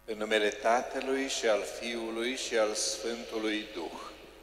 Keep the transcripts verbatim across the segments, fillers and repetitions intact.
În numele Tatălui și al Fiului și al Sfântului Duh.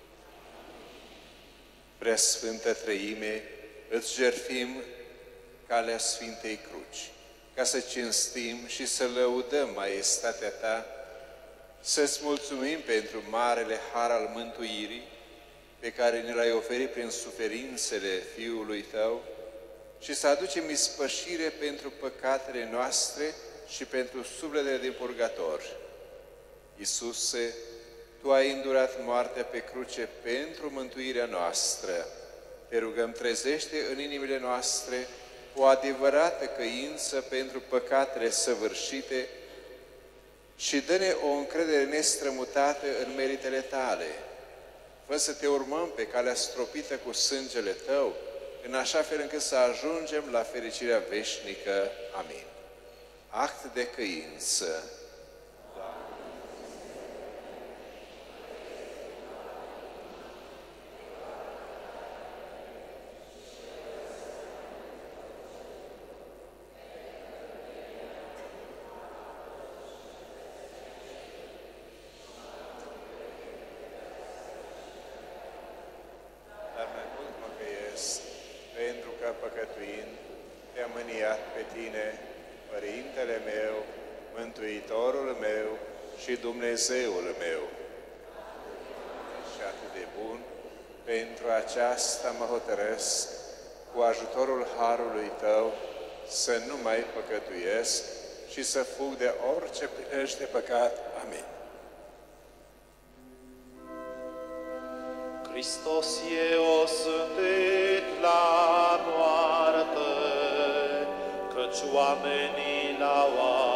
Preasfântă Treime, îți jertfim calea Sfintei Cruci, ca să cinstim și să lăudăm maestatea Ta, să-ți mulțumim pentru marele har al mântuirii pe care ne l-ai oferit prin suferințele Fiului Tău și să aducem ispășire pentru păcatele noastre și pentru sufletele din purgator. Iisuse, Tu ai îndurat moartea pe cruce pentru mântuirea noastră. Te rugăm, trezește în inimile noastre o adevărată căință pentru păcatele săvârșite și dă-ne o încredere nestrămutată în meritele Tale. Fă să Te urmăm pe calea stropită cu sângele Tău, în așa fel încât să ajungem la fericirea veșnică. Amin. Act de căință. Dar mai mult mă căiesc, pentru că păcătuind te-am mâniat pe Tine, Părintele meu, Mântuitorul meu și Dumnezeul meu. Și atât de bun, pentru aceasta mă hotărăsc, cu ajutorul harului Tău, să nu mai păcătuiesc și să fug de orice prilej de păcat. Amin. Hristos e osândit la moarte, căci oamenii l-au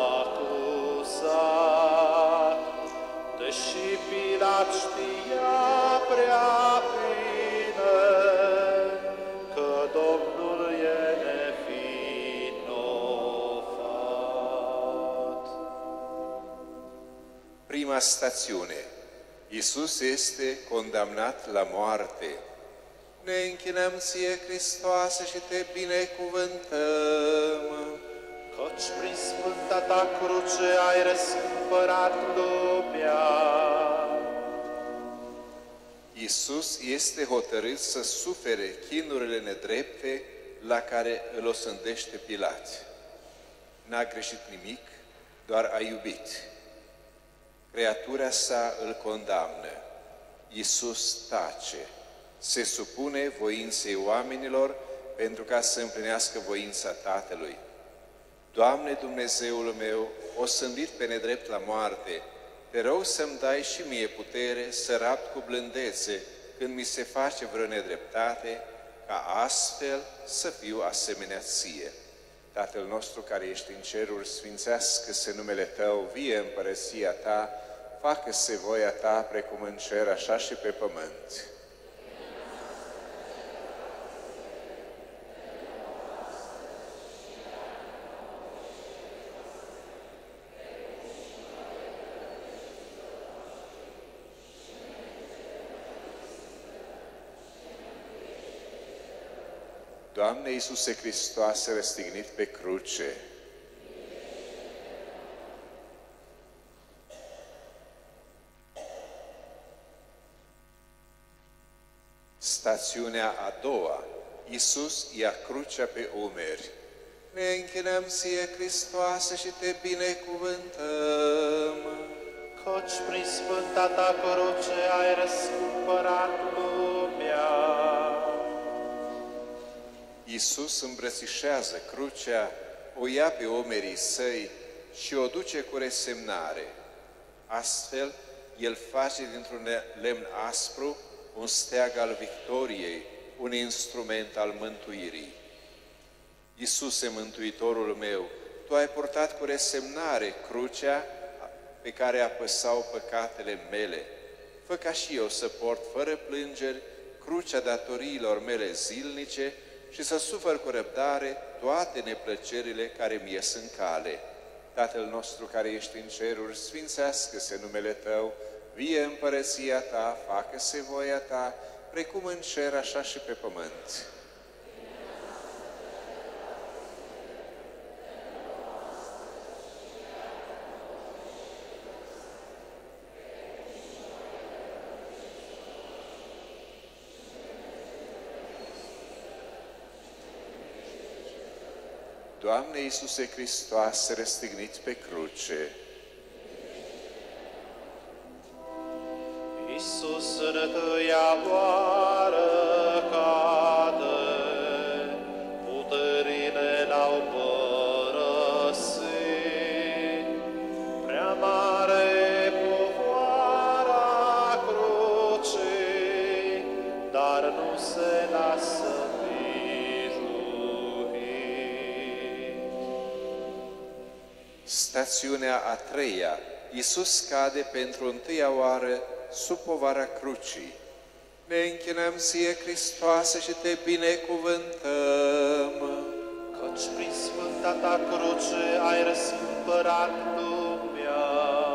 acuzat, deși Pilat știa prea bine că Domnul e nevinovat. Prima stațiune. Iisus este condamnat la moarte. Ne închinăm Ție, Hristoase, și Te binecuvântăm. Căci prin Sfânta Ta cruce ai răscumpărat lumea. Iisus este hotărât să sufere chinurile nedrepte la care îl osândește Pilat. N-a greșit nimic, doar a iubit. Creatura sa îl condamnă. Iisus tace, se supune voinței oamenilor pentru ca să împlinească voința Tatălui. Doamne Dumnezeul meu, osândit pe nedrept la moarte, Te rog să-mi dai și mie putere să rapt cu blândețe când mi se face vreo nedreptate, ca astfel să fiu asemenea Ție. Tatăl nostru care ești în ceruri, sfințească-se numele Tău, vie împărăția Ta, facă-se voia Ta precum în cer, așa și pe pământ. Doamne Iisuse Hristoase, răstignit pe cruce, stațiunea a doua. Iisus ia crucea pe umeri. Ne închinăm Ție, Hristoase, și Te binecuvântăm. Căci prin Sfânta Ta cruce ai răscumpărat lumea. Iisus îmbrățișează crucea, o ia pe umerii Săi și o duce cu resemnare. Astfel, El face dintr-un lemn aspru un steag al victoriei, un instrument al mântuirii. Iisuse, Mântuitorul meu, Tu ai purtat cu resemnare crucea pe care apăsau păcatele mele. Fă ca și eu să port fără plângeri crucea datoriilor mele zilnice și să sufăr cu răbdare toate neplăcerile care mi ies în cale. Tatăl nostru care ești în ceruri, sfințească-se numele Tău, vie împărăția Ta, facă-se voia Ta, precum în cer, așa și pe pământ. Doamne Iisuse Hristoase, răstignit pe cruce, Iisus în tâia oară cade, puterile l-au părăsit, prea mare povoara crucii, dar nu se lasă biruit. Stațiunea a treia. Iisus cade pentru întâia oară sub povara crucii. Ne închinăm ție, Hristoase, și te binecuvântăm. Căci prin sfânta ta cruce ai răscumpărat lumea.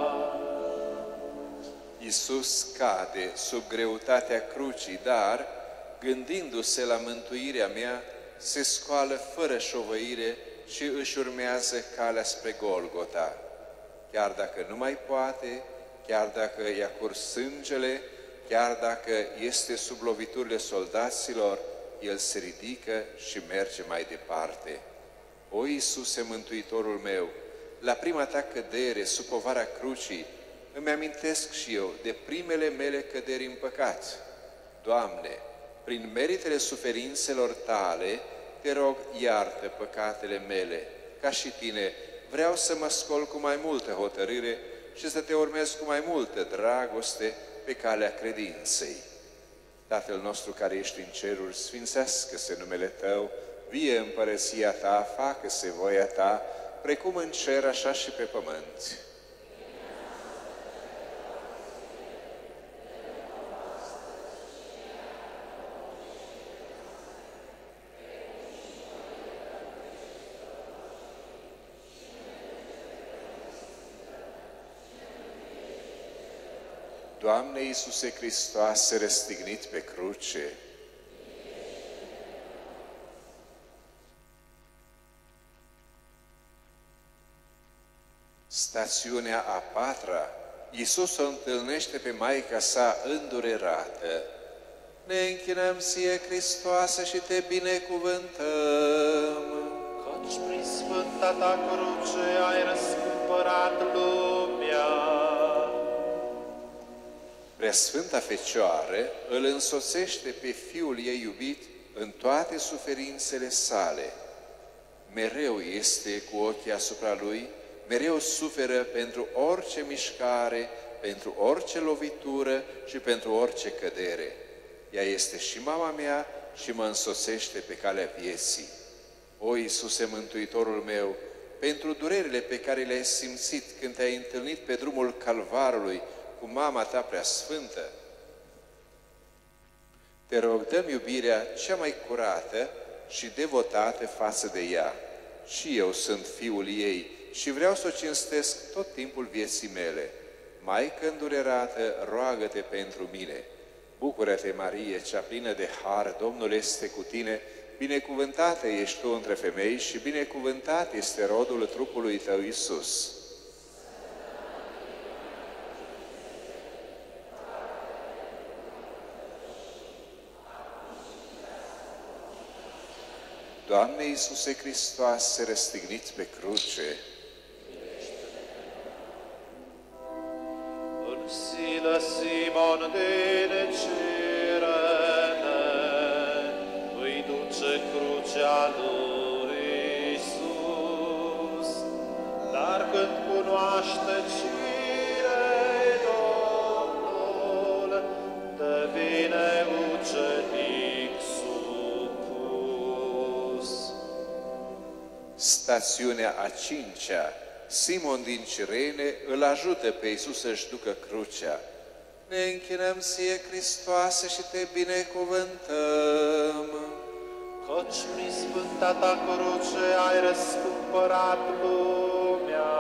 Iisus cade sub greutatea crucii, dar, gândindu-se la mântuirea mea, se scoală fără șovăire și își urmează calea spre Golgota. Chiar dacă nu mai poate, chiar dacă i-a curs sângele, chiar dacă este sub loviturile soldaților, el se ridică și merge mai departe. O, Iisuse, Mântuitorul meu, la prima ta cădere sub povara crucii, îmi amintesc și eu de primele mele căderi în păcat. Doamne, prin meritele suferințelor tale, te rog, iartă păcatele mele. Ca și tine, vreau să mă scol cu mai multă hotărâre și să te urmez cu mai multă dragoste pe calea credinței. Tatăl nostru care ești în ceruri, sfințească-se numele Tău, vie împărăția Ta, facă-se voia Ta, precum în cer, așa și pe pământ. Doamne Iisuse Hristoase, răstignit pe cruce, stațiunea a patra, Iisus o întâlnește pe Maica sa îndurerată. Ne închinăm ție, Hristoase, și te binecuvântăm. Căci prin sfânta ta cruce ai răscumpărat lumea. Preasfânta Fecioară îl însoțește pe Fiul ei iubit în toate suferințele sale. Mereu este cu ochii asupra Lui, mereu suferă pentru orice mișcare, pentru orice lovitură și pentru orice cădere. Ea este și mama mea și mă însoțește pe calea vieții. O, Iisuse, Mântuitorul meu, pentru durerile pe care le-ai simțit când te-ai întâlnit pe drumul Calvarului cu mama ta preasfântă, te rog, dă-mi iubirea cea mai curată și devotată față de ea. Și eu sunt fiul ei și vreau să o cinstesc tot timpul vieții mele. Maică îndurerată, roagă-te pentru mine. Bucură-te, Marie, cea plină de har, Domnul este cu tine, binecuvântată ești tu între femei și binecuvântat este rodul trupului tău, Iisus. Doamne Iisuse Hristoase, răstignit pe cruce, Însilă Simon din Cirene, îi duce crucea lui Iisus, dar când cunoaște cine-i Domnul, devine ucenic supus. stațiunea a cincea, Simon din Cirene îl ajută pe Iisus să-și ducă crucea. Ne închinăm ție, Hristoase, și te binecuvântăm. Căci prin sfânta ta cruce ai răscumpărat lumea.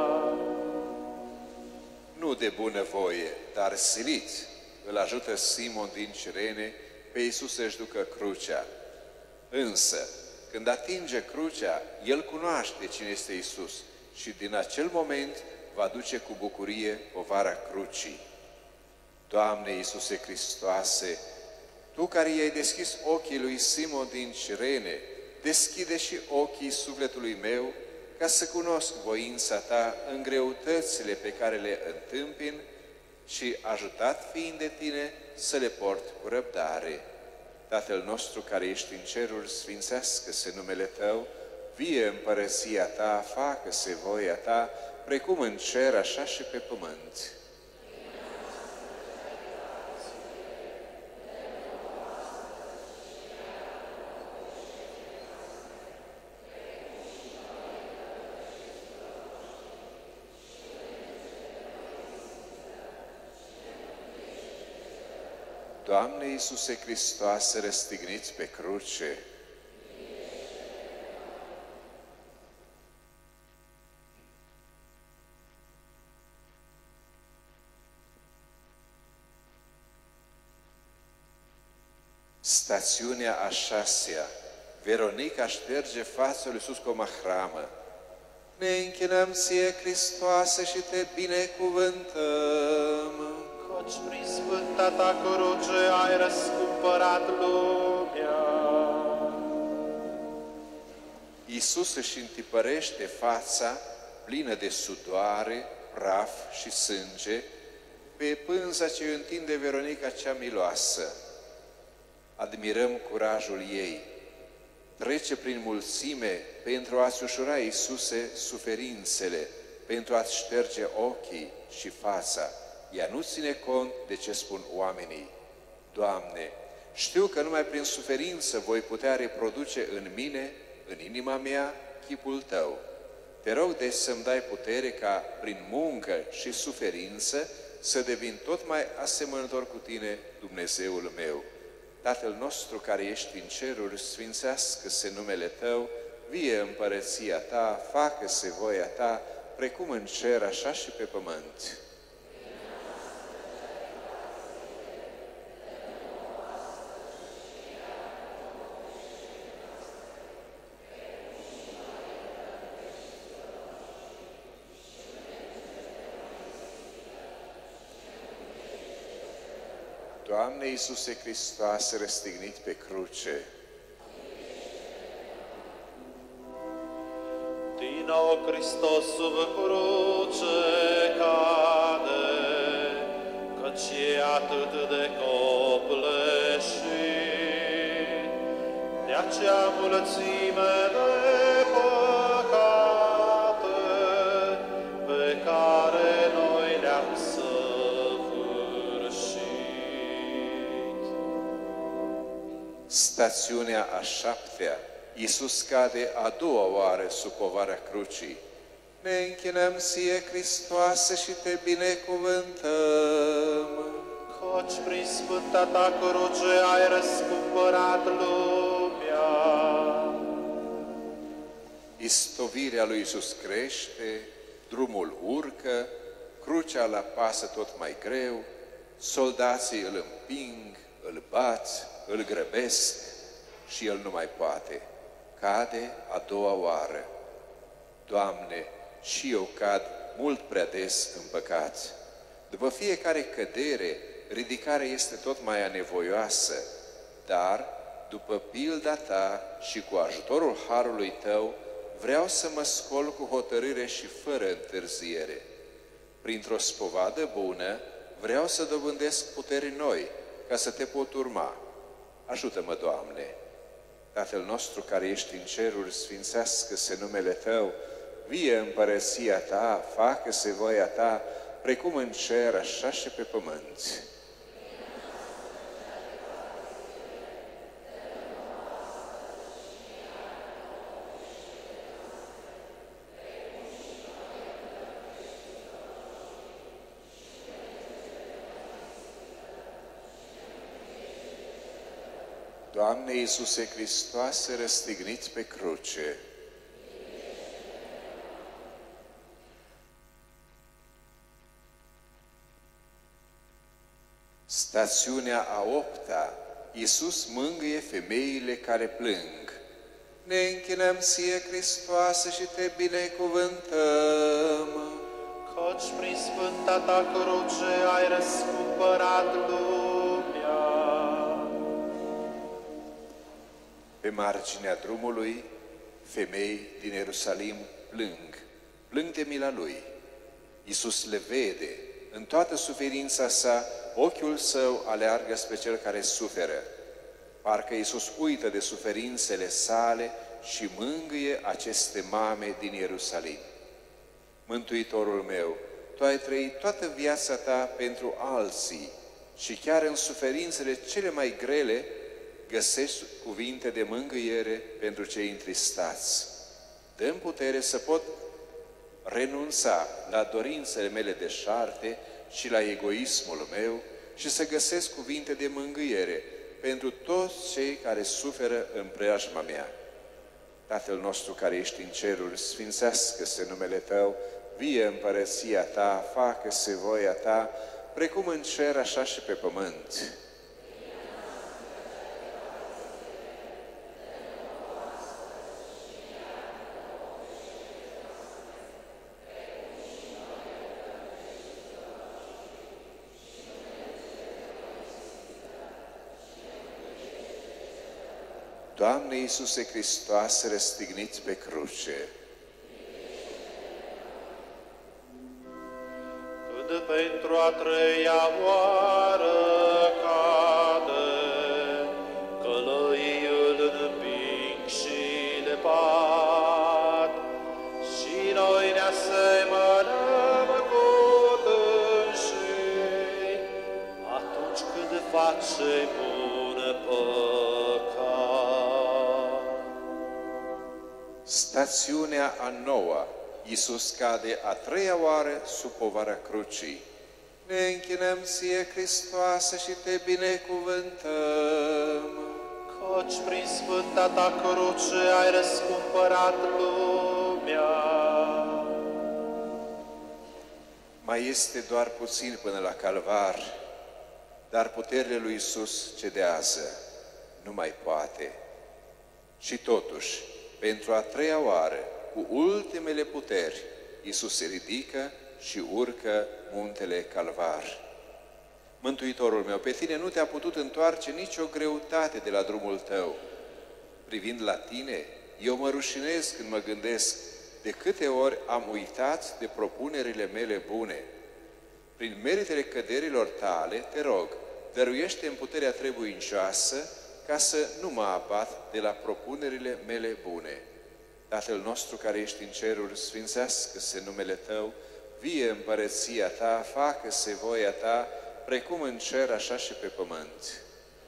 Nu de bunăvoie, dar silit, îl ajută Simon din Cirene pe Iisus să-și ducă crucea. Însă, când atinge crucea, el cunoaște cine este Iisus și din acel moment va duce cu bucurie povara crucii. Doamne Iisuse Hristoase, Tu care i-ai deschis ochii lui Simon din Cirene, deschide și ochii sufletului meu ca să cunosc voința ta în greutățile pe care le întâmpin și, ajutat fiind de tine, să le port cu răbdare. Tatăl nostru care ești în ceruri, sfințească-se numele Tău, vie împărăția Ta, facă-se voia Ta, precum în cer, așa și pe pământ. Doamne Iisuse Hristoase, răstigniți pe cruce, stațiunea a șasea, Veronica șterge fața lui Iisus cu o mahramă. Ne închinăm ție, Hristoase, și te binecuvântăm. Căci prin sfânta ta cruce ai răscumpărat lumea. Iisus își întipărește fața plină de sudoare, praf și sânge pe pânza ce întinde Veronica cea miloasă. Admirăm curajul ei. Trece prin mulțime pentru a-ți ușura, Iisuse, suferințele, pentru a-ți șterge ochii și fața. Ea nu ține cont de ce spun oamenii. Doamne, știu că numai prin suferință voi putea reproduce în mine, în inima mea, chipul Tău. Te rog deci să-mi dai putere ca, prin muncă și suferință, să devin tot mai asemănător cu Tine, Dumnezeul meu. Tatăl nostru care ești în ceruri, sfințească-se numele Tău, vie împărăția Ta, facă-se voia Ta, precum în cer, așa și pe pământ. Doamne Iisuse Hristoase, răstignit pe cruce, Din nou Hristos sub cruce cade, căci e atât de copleșit. De aceea mulțime de păcate pe care noi le-am săvârșit. stațiunea a șaptea, Iisus cade a doua oară sub povara crucii. Ne închinăm ție, Hristoase, și te binecuvântăm. Căci prin sfânta ta cruce ai răscumpărat lumea. Istovirea lui Iisus crește, drumul urcă, crucea îl apasă tot mai greu, soldații îl împing, îl bat, îl grăbesc și el nu mai poate. Cade a doua oară. Doamne, și eu cad mult prea des în păcat. După fiecare cădere, ridicarea este tot mai anevoioasă, dar, după pilda Ta și cu ajutorul harului Tău, vreau să mă scol cu hotărâre și fără întârziere. Printr-o spovadă bună, vreau să dobândesc puteri noi, ca să Te pot urma. Ajută-mă, Doamne! Tatăl nostru care ești în ceruri, sfințească-se numele Tău, vie împărăția Ta, facă-se voia Ta, precum în cer, așa și pe pământ. Doamne Iisuse Hristoase, răstignit pe cruce, stațiunea a opta, Iisus mângâie femeile care plâng. Ne închinăm ție, Hristoase, și te binecuvântăm. Căci prin sfânta ta cruce ai răscumpărat lumea. Pe marginea drumului, femei din Ierusalim plâng, plâng de mila lui. Iisus le vede, în toată suferința sa, ochiul său aleargă spre cel care suferă. Parcă Iisus uită de suferințele sale și mângâie aceste mame din Ierusalim. Mântuitorul meu, Tu ai trăit toată viața Ta pentru alții și chiar în suferințele cele mai grele găsești cuvinte de mângâiere pentru cei întristați. Dă-mi putere să pot renunța la dorințele mele deșarte și la egoismul meu și să găsesc cuvinte de mângâiere pentru toți cei care suferă în preajma mea. Tatăl nostru care ești în ceruri, sfințească-se numele Tău, vie împărăția Ta, facă-se voia Ta, precum în cer, așa și pe pământ. Doamne Iisuse Hristoase, răstignit pe cruce, când pentru a treia oară cade, călăii îl împing și le bat, și noi ne asemănăm cu dânsii, atunci când facem un păcat. stațiunea a noua, Iisus cade a treia oară sub povara crucii. Ne închinăm Ție, Hristoase, și Te binecuvântăm. Căci prin sfânta Ta cruce ai răscumpărat lumea. Mai este doar puțin până la Calvar, dar puterile lui Iisus cedează, nu mai poate. Și totuși, pentru a treia oară, cu ultimele puteri, Iisus se ridică și urcă muntele Calvar. Mântuitorul meu, pe Tine nu Te-a putut întoarce nicio greutate de la drumul Tău. Privind la Tine, eu mă rușinez când mă gândesc de câte ori am uitat de propunerile mele bune. Prin meritele căderilor Tale, Te rog, dăruiește-mi puterea trebuincioasă ca să nu mă abat de la propunerile mele bune. Tatăl nostru care ești în ceruri, sfințească-se numele Tău, vie împărăția Ta, facă-se voia Ta, precum în cer, așa și pe pământ.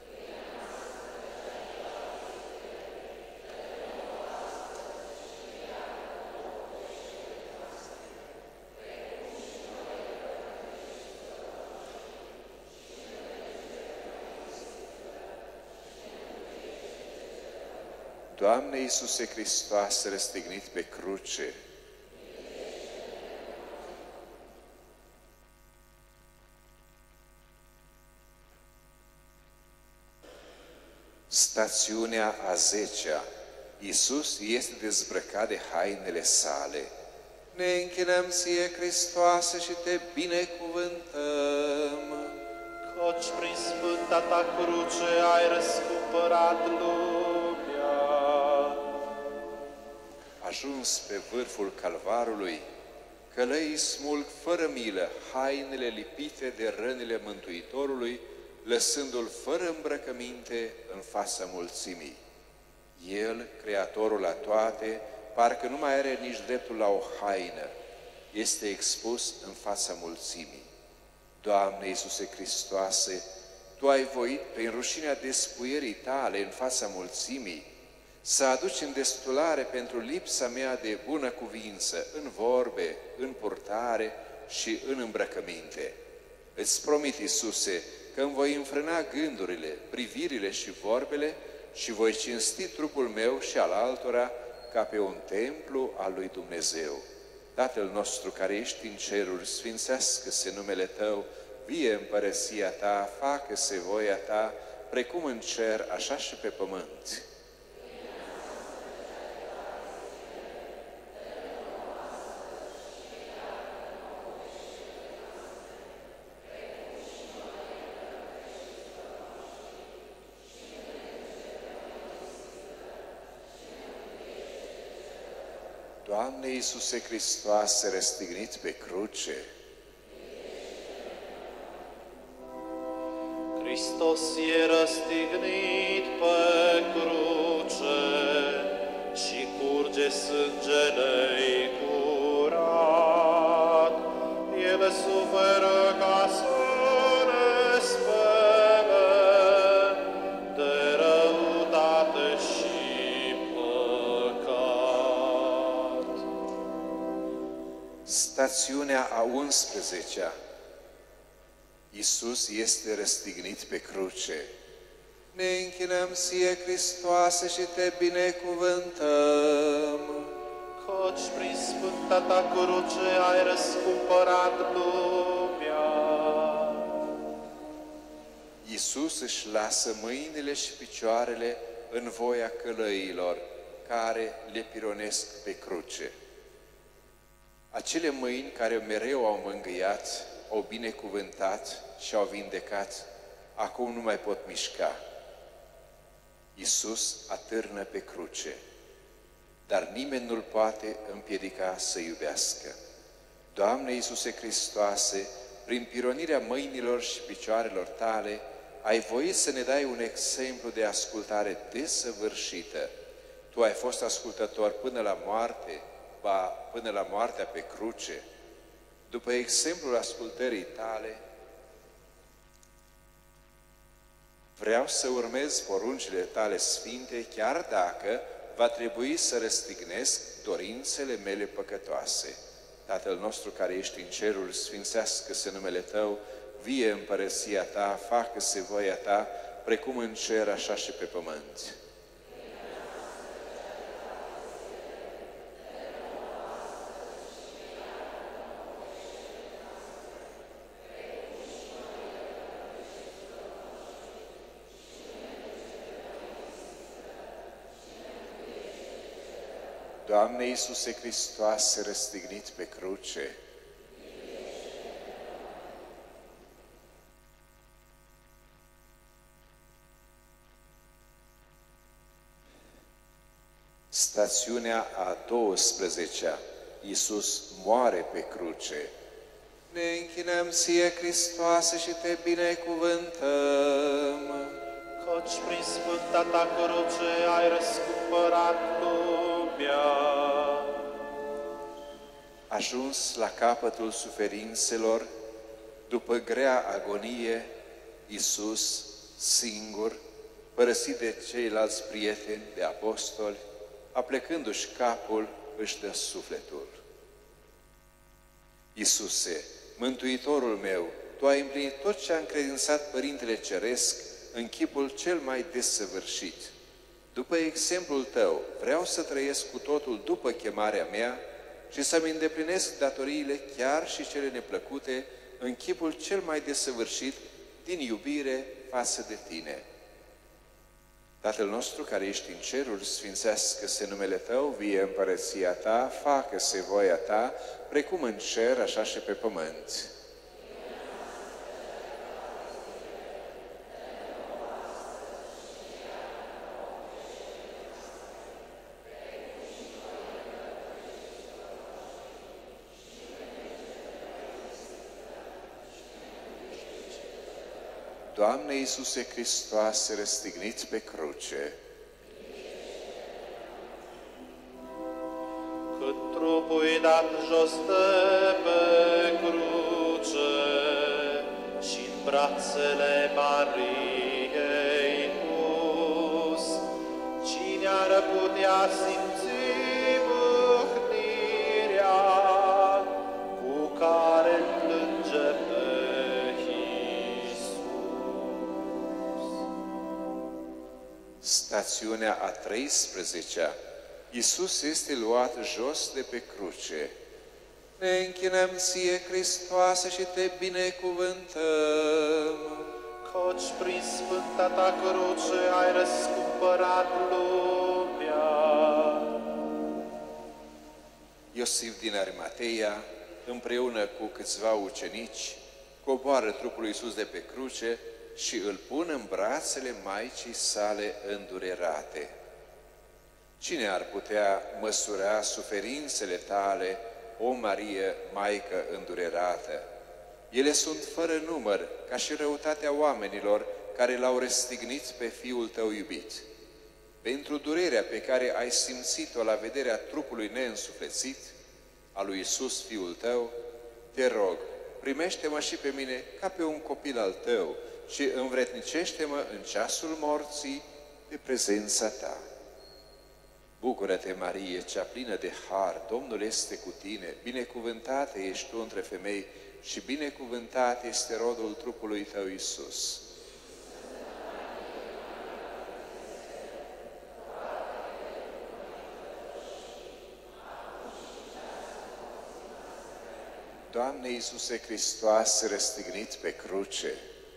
Doamne Iisuse Hristoase, răstignit pe cruce, stațiunea a zecea, Iisus este dezbrăcat de hainele sale. Ne închinăm Ție, Hristoase, și Te binecuvântăm. Căci prin sfânta Ta cruce ai răscumpărat lumea. Ajuns pe vârful calvarului, călăii smulg fără milă hainele lipite de rănile Mântuitorului, lăsându-L fără îmbrăcăminte în fața mulțimii. El, Creatorul la toate, parcă nu mai are nici dreptul la o haină. Este expus în fața mulțimii. Doamne Iisuse Hristoase, Tu ai voit, prin rușinea despuierii Tale în fața mulțimii, să aduci îndestulare pentru lipsa mea de bună cuvință, în vorbe, în purtare și în îmbrăcăminte. Îți promit, Iisuse, că îmi voi înfrâna gândurile, privirile și vorbele și voi cinsti trupul meu și al altora ca pe un templu al lui Dumnezeu. Tatăl nostru care ești în ceruri, sfințească-se numele Tău, vie împărăția Ta, facă-se voia Ta, precum în cer, așa și pe pământ. Doamne Iisuse Hristoase, răstignit pe cruce, Hristos e răstignit pe cruce și curge sângele curat. El suferă ca să ne spere de răutate și păcat. Stațiunea a unsprezecea. Iisus este răstignit pe cruce. Ne închinăm ție, Hristoase, și te binecuvântăm. Căci prin sfânta ta cruce ai răscumpărat lumea. Iisus își lasă mâinile și picioarele în voia călăilor care le pironesc pe cruce. Acele mâini care mereu au mângâiat, au binecuvântat și au vindecat, acum nu mai pot mișca. Iisus atârnă pe cruce, dar nimeni nu-L poate împiedica să iubească. Doamne Iisuse Hristoase, prin pironirea mâinilor și picioarelor tale, ai voit să ne dai un exemplu de ascultare desăvârșită. Tu ai fost ascultător până la moarte, ba până la moartea pe cruce. După exemplul ascultării tale, vreau să urmez poruncile tale sfinte, chiar dacă va trebui să răstignesc dorințele mele păcătoase. Tatăl nostru care ești în cerul, sfințească-se numele Tău, vie împărăția Ta, facă-se voia Ta, precum în cer, așa și pe pământ. Doamne Iisuse Hristoase, răstignit pe cruce, stațiunea a douăsprezecea. Iisus moare pe cruce. Ne închinăm ție, Hristoase, și te binecuvântăm. Căci prin sfânta ta cruce ai răscumpărat lumea. Ajuns la capătul suferințelor, după grea agonie, Iisus, singur, părăsit de ceilalți prieteni, de apostoli, aplecându-și capul, își dă sufletul. Iisuse, Mântuitorul meu, Tu ai împlinit tot ce a încredințat Părintele Ceresc în chipul cel mai desăvârșit. După exemplul Tău, vreau să trăiesc cu totul după chemarea mea și să-mi îndeplinesc datoriile, chiar și cele neplăcute, în chipul cel mai desăvârșit, din iubire față de Tine. Tatăl nostru care ești în cerul, sfințească-se numele Tău, vie împărăția Ta, facă-se voia Ta, precum în cer, așa și pe pământ. Doamne Iisuse Hristoase, răstignit pe cruce, Cât trupul dat jos de pe cruce și-n brațele Mariei pus, cine ar putea simți mâhnirea cu care plânge pe stațiunea a treisprezecea. Iisus este luat jos de pe cruce. Ne închinăm ție, Hristoase, și te binecuvântăm. Căci prin sfânta ta cruce ai răscumpărat lumea. Iosif din Arimateia, împreună cu câțiva ucenici, coboară trupul lui Iisus de pe cruce și îl pun în brațele Maicii sale îndurerate. Cine ar putea măsura suferințele tale, o Marie, Maică îndurerată? Ele sunt fără număr, ca și răutatea oamenilor care l-au răstignit pe Fiul tău iubit. Pentru durerea pe care ai simțit-o la vederea trupului neînsuflețit al lui Iisus, Fiul tău, te rog, primește-mă și pe mine ca pe un copil al tău și învrednicește-mă în ceasul morții de prezența ta. Bucură-te, Marie, cea plină de har, Domnul este cu tine, binecuvântată ești tu între femei și binecuvântat este rodul trupului tău, Iisus. Doamne Iisuse Hristoase, răstignit pe cruce,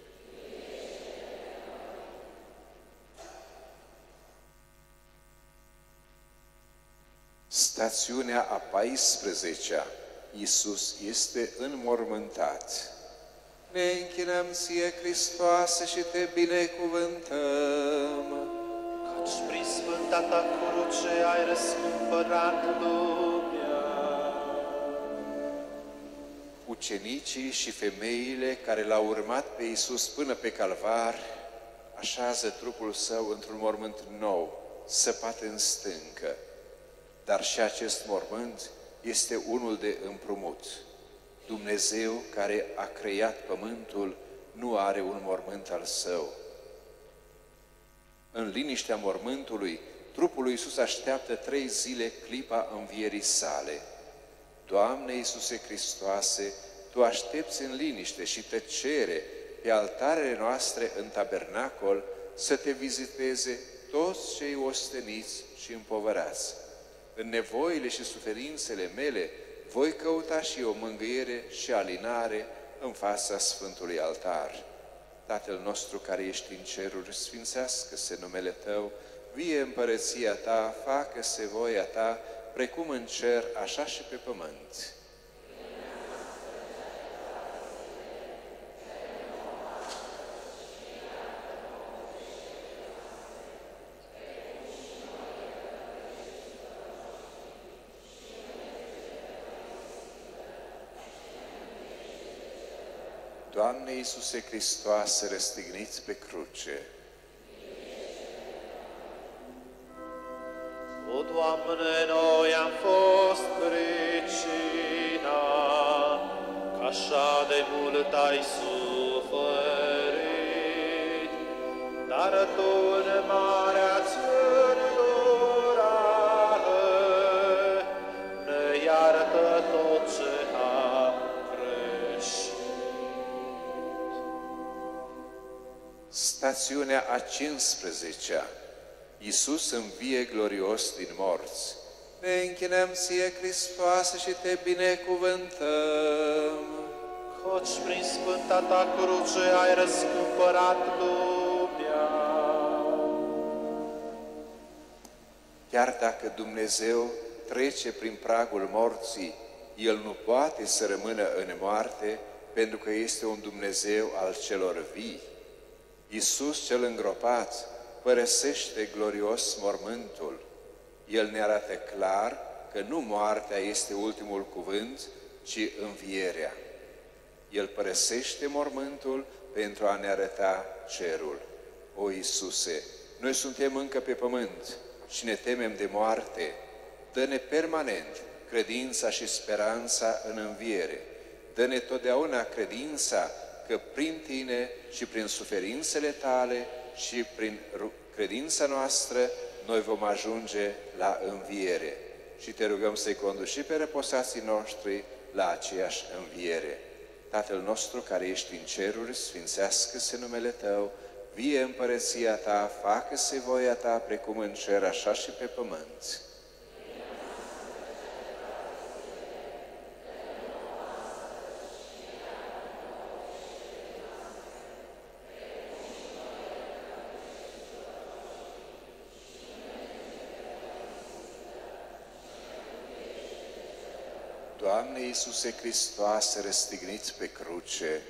stațiunea a paisprezecea, Iisus este înmormântat. Ne închinăm ție, Hristoase, și te binecuvântăm. Căci prin sfânta ta cruce ai răscumpărat lumea. Ucenicii și femeile care l-au urmat pe Iisus până pe Calvar așează trupul său într-un mormânt nou, săpat în stâncă. Dar și acest mormânt este unul de împrumut. Dumnezeu, care a creat pământul, nu are un mormânt al său. În liniștea mormântului, trupul lui Iisus așteaptă trei zile clipa învierii sale. Doamne Iisuse Hristoase, Tu aștepți în liniște și tăcere pe altarele noastre în tabernacol să Te viziteze toți cei osteniți și împovărați. În nevoile și suferințele mele voi căuta și eu mângâiere și alinare în fața Sfântului Altar. Tatăl nostru care ești în ceruri, sfințească-se numele Tău, vie împărăția Ta, facă-se voia Ta, precum în cer, așa și pe pământ. Doamne Iisuse Hristoase, răstigniți pe cruce, O, Doamne, noi am fost pricina, că așa de mult ai suferit, dar Tu în marea-ți îndurare ne iartă tot ce am greșit. stațiunea a cinsprezecea, Iisus învie glorios din morți. Ne închinăm ție, Hristoase, și te binecuvântăm. Căci prin sfânta ta cruce ai răscumpărat lumea. Chiar dacă Dumnezeu trece prin pragul morții, El nu poate să rămână în moarte, pentru că este un Dumnezeu al celor vii. Iisus cel îngropat părăsește glorios mormântul. El ne arată clar că nu moartea este ultimul cuvânt, ci învierea. El părăsește mormântul pentru a ne arăta cerul. O, Iisuse, noi suntem încă pe pământ și ne temem de moarte. Dă-ne permanent credința și speranța în înviere. Dă-ne totdeauna credința că prin Tine și prin suferințele Tale și prin credința noastră noi vom ajunge la înviere. Și Te rugăm să-i conduci și pe răposații noștri la aceeași înviere. Tatăl nostru care ești în ceruri, sfințească-se numele Tău, vie împărăția Ta, facă-se voia Ta precum în cer, așa și pe pământ. Doamne Iisuse Hristoase, răstigniți pe cruce,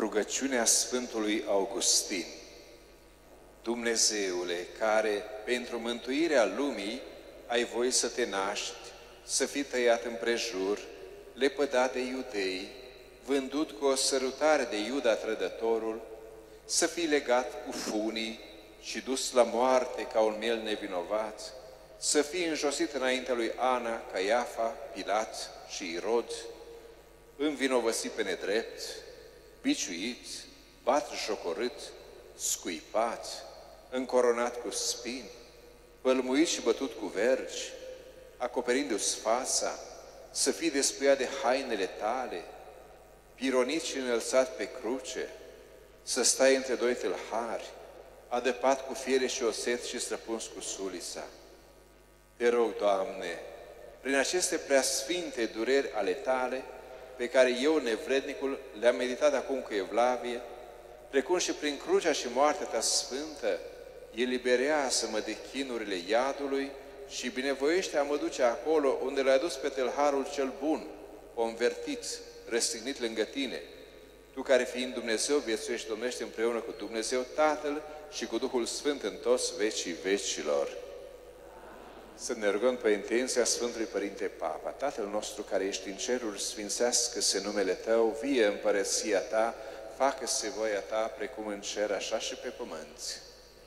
Rugăciunea Sfântului Augustin. Dumnezeule, care, pentru mântuirea lumii, ai voie să te naști, să fii tăiat împrejur, lepădat de iudei, vândut cu o sărutare de Iuda trădătorul, să fii legat cu funii și dus la moarte ca un miel nevinovat, să fii înjosit înaintea lui Ana, Caiafa, Pilat și Irod, învinovățit pe nedrept, biciuit, batjocorât, scuipat, încoronat cu spini, pălmuit și bătut cu vergi, acoperindu-ți fața, să fii despuiat de hainele tale, pironit și înălțat pe cruce, să stai între doi tâlhari, adăpat cu fiere și oset și străpuns cu sulița. Te rog, Doamne, prin aceste preasfinte dureri ale tale, pe care eu, nevrednicul, le-am meditat acum cu evlavie, precum și prin crucea și moartea ta sfântă, eliberează-mă de chinurile iadului și binevoiește a mă duce acolo unde l-ai adus pe tâlharul cel bun, convertit, răstignit lângă tine, tu care fiind Dumnezeu viețuiești, domnești împreună cu Dumnezeu Tatăl și cu Duhul Sfânt în toți vecii vecilor. Să ne rugăm pe intenția Sfântului Părinte Papa. Tatăl nostru care ești în ceruri, sfințească-se numele Tău, vie împărăția Ta, facă-se voia Ta, precum în cer, așa și pe pământ.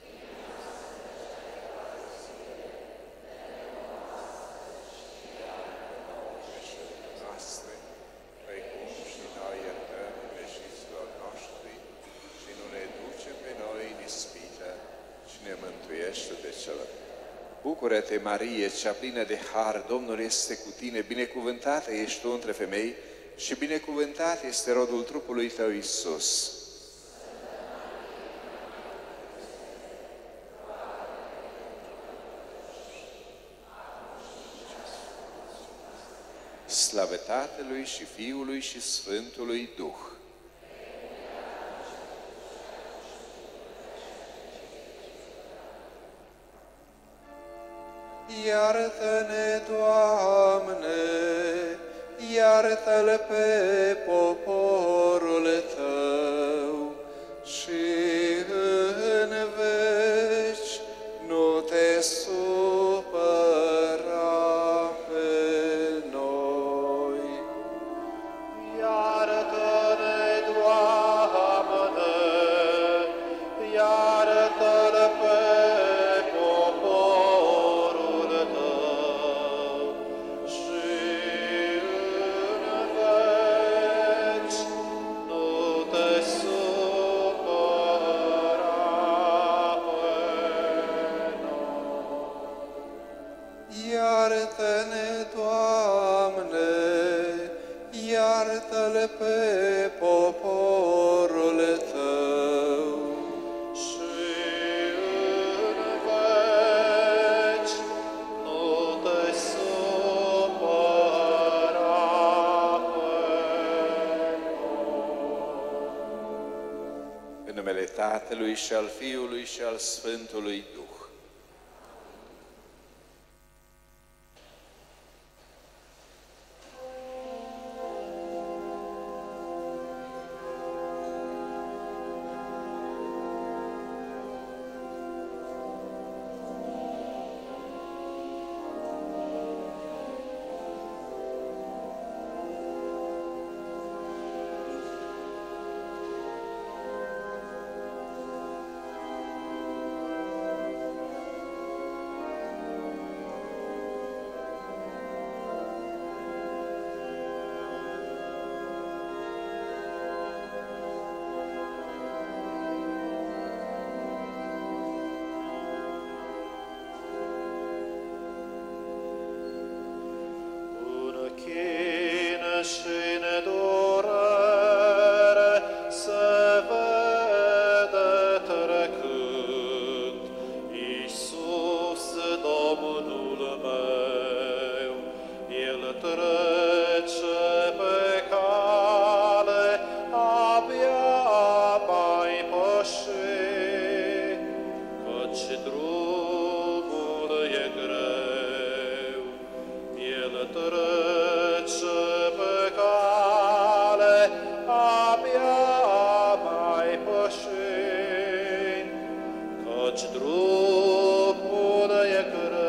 Bucură-te, Marie, cea plină de har, Domnul este cu tine, binecuvântată ești tu între femei și binecuvântat este rodul trupului tău, Iisus. Slavă Tatălui și Fiului și Sfântului Duh. Iartă-ne, Doamne, iartă-l pe poporul Tău și în veci nu te supăra pe noi. Iartă-ne, Doamne, iartă-l pe Iartă-ne, Doamne, iartă-l pe poporul Tău și în veci nu te supăra pe noi. În numele Tatălui și al Fiului și al Sfântului Duh. Trece pe cale, abia căci drumul e greu.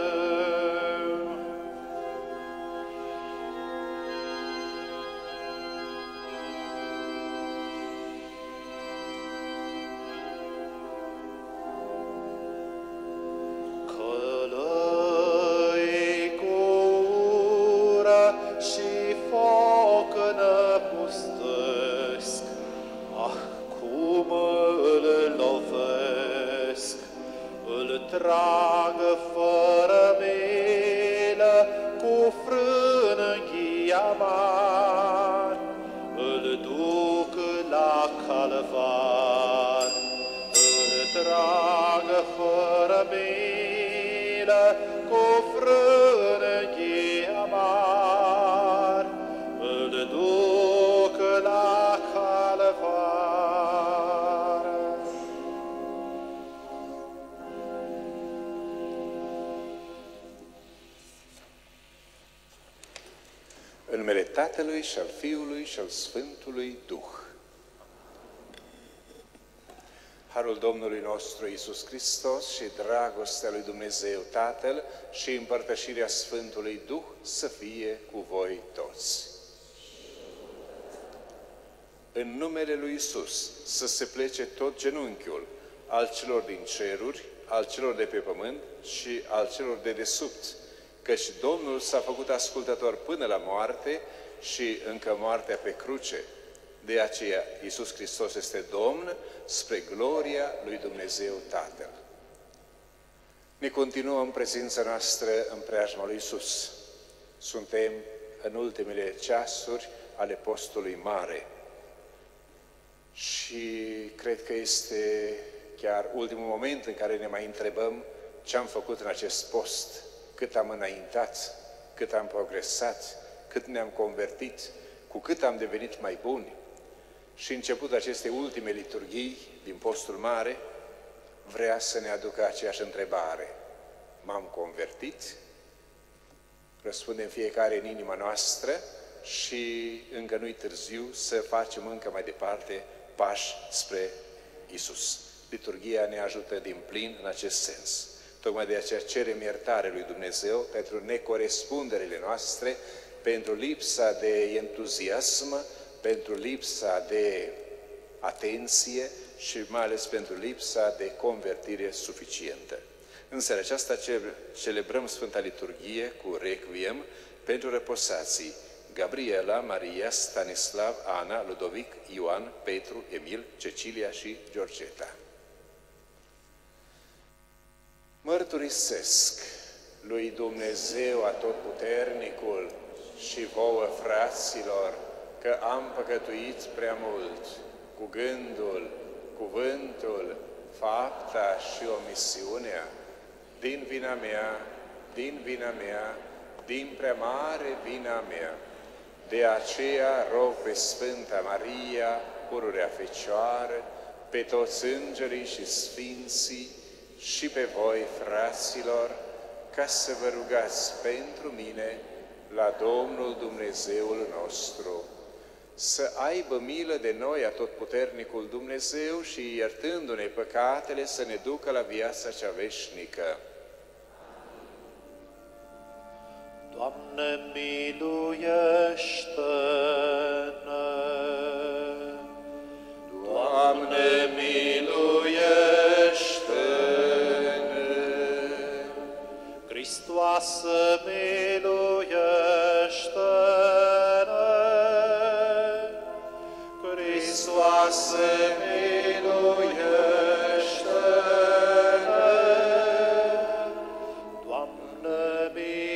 Călăi cu ură și foc năpustesc, ah, cum îl lovesc, îl tragă fără milă cu frânghia mare, îl duc la calvar, îl tragă fără milă cu frânghia mare, îl duc la calvar. În numele Tatălui și al Fiului și al Sfântului Duh. Harul Domnului nostru Iisus Hristos și dragostea lui Dumnezeu Tatăl și împărtășirea Sfântului Duh să fie cu voi toți. În numele lui Iisus să se plece tot genunchiul al celor din ceruri, al celor de pe pământ și al celor de desubt, căci Domnul s-a făcut ascultător până la moarte și încă moartea pe cruce. De aceea, Iisus Hristos este Domn spre gloria lui Dumnezeu Tatăl. Ne continuăm prezența noastră în preajma lui Iisus. Suntem în ultimele ceasuri ale postului mare. Și cred că este chiar ultimul moment în care ne mai întrebăm ce am făcut în acest post, cât am înaintat, cât am progresat, cât ne-am convertit, cu cât am devenit mai buni. Și început aceste ultime liturghii din postul mare, vrea să ne aducă aceeași întrebare. M-am convertit? Răspundem fiecare în inima noastră și încă nu-i târziu să facem încă mai departe pași spre Iisus. Liturghia ne ajută din plin în acest sens. Tocmai de aceea cerem iertare lui Dumnezeu pentru necorespunderile noastre, pentru lipsa de entuziasm, pentru lipsa de atenție și mai ales pentru lipsa de convertire suficientă. În seara aceasta celebrăm Sfânta Liturghie cu Requiem pentru răposații Gabriela, Maria, Stanislav, Ana, Ludovic, Ioan, Petru, Emil, Cecilia și Georgeta. Mărturisesc lui Dumnezeu Atotputernicul și vouă, fraților, că am păcătuit prea mult cu gândul, cuvântul, fapta și omisiunea, din vina mea, din vina mea, din prea mare vina mea. De aceea rog pe Sfânta Maria, pururea Fecioară, pe toți îngerii și sfinții și pe voi, fraților, ca să vă rugați pentru mine la Domnul Dumnezeul nostru. Să aibă milă de noi Atotputernicul Dumnezeu și, iertându-ne păcatele, să ne ducă la viața cea veșnică. Doamne, miluiește-ne! Doamne, miluiește-ne! Hristoase, miluiește-ne! Hristoase, miluiește-ne! Doamne,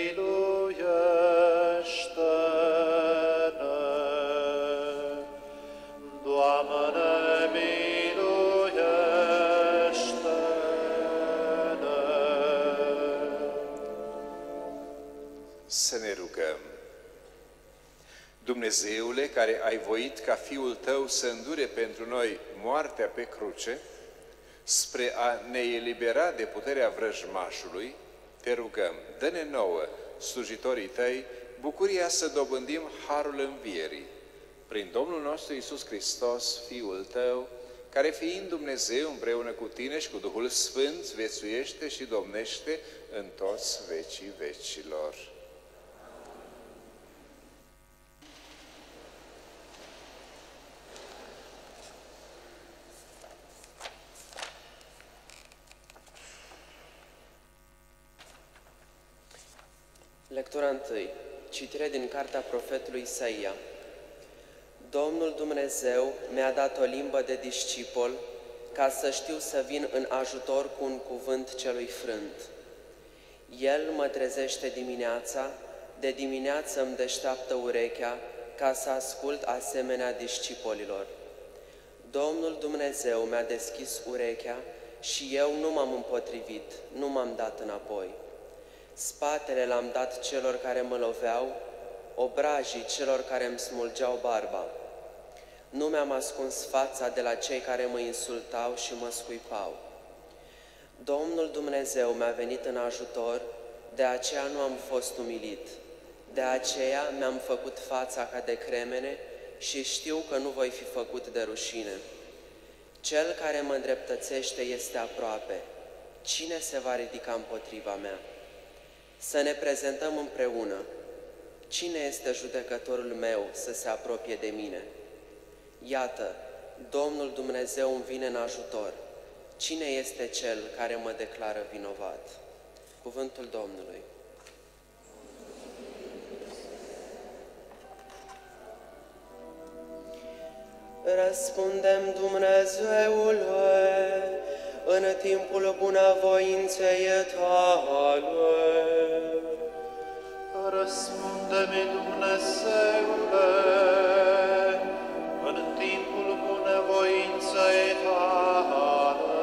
miluiește-ne! Doamne, miluiește-ne! Să ne rugăm. Dumnezeule, care ai voit ca Fiul Tău să îndure pentru noi moartea pe cruce, spre a ne elibera de puterea vrăjmașului, te rugăm, dă-ne nouă, slujitorii Tăi, bucuria să dobândim harul învierii. Prin Domnul nostru Iisus Hristos, Fiul Tău, care fiind Dumnezeu împreună cu tine și cu Duhul Sfânt, viețuiește și domnește în toți vecii vecilor. Lectura întâi. Citire din cartea profetului Isaia. Domnul Dumnezeu mi-a dat o limbă de discipol, ca să știu să vin în ajutor cu un cuvânt celui frânt. El mă trezește dimineața, de dimineață îmi deșteaptă urechea, ca să ascult asemenea discipolilor. Domnul Dumnezeu mi-a deschis urechea și eu nu m-am împotrivit, nu m-am dat înapoi. Spatele l-am dat celor care mă loveau, obrajii celor care îmi smulgeau barba. Nu mi-am ascuns fața de la cei care mă insultau și mă scuipau. Domnul Dumnezeu mi-a venit în ajutor, de aceea nu am fost umilit. De aceea mi-am făcut fața ca de cremene și știu că nu voi fi făcut de rușine. Cel care mă îndreptățește este aproape. Cine se va ridica împotriva mea? Să ne prezentăm împreună. Cine este judecătorul meu să se apropie de mine? Iată, Domnul Dumnezeu îmi vine în ajutor. Cine este cel care mă declară vinovat? Cuvântul Domnului. Răspundem Dumnezeule în timpul bunăvoinței tale. Răspunde-mi, Dumnezeule, în timpul bunăvoinței tale.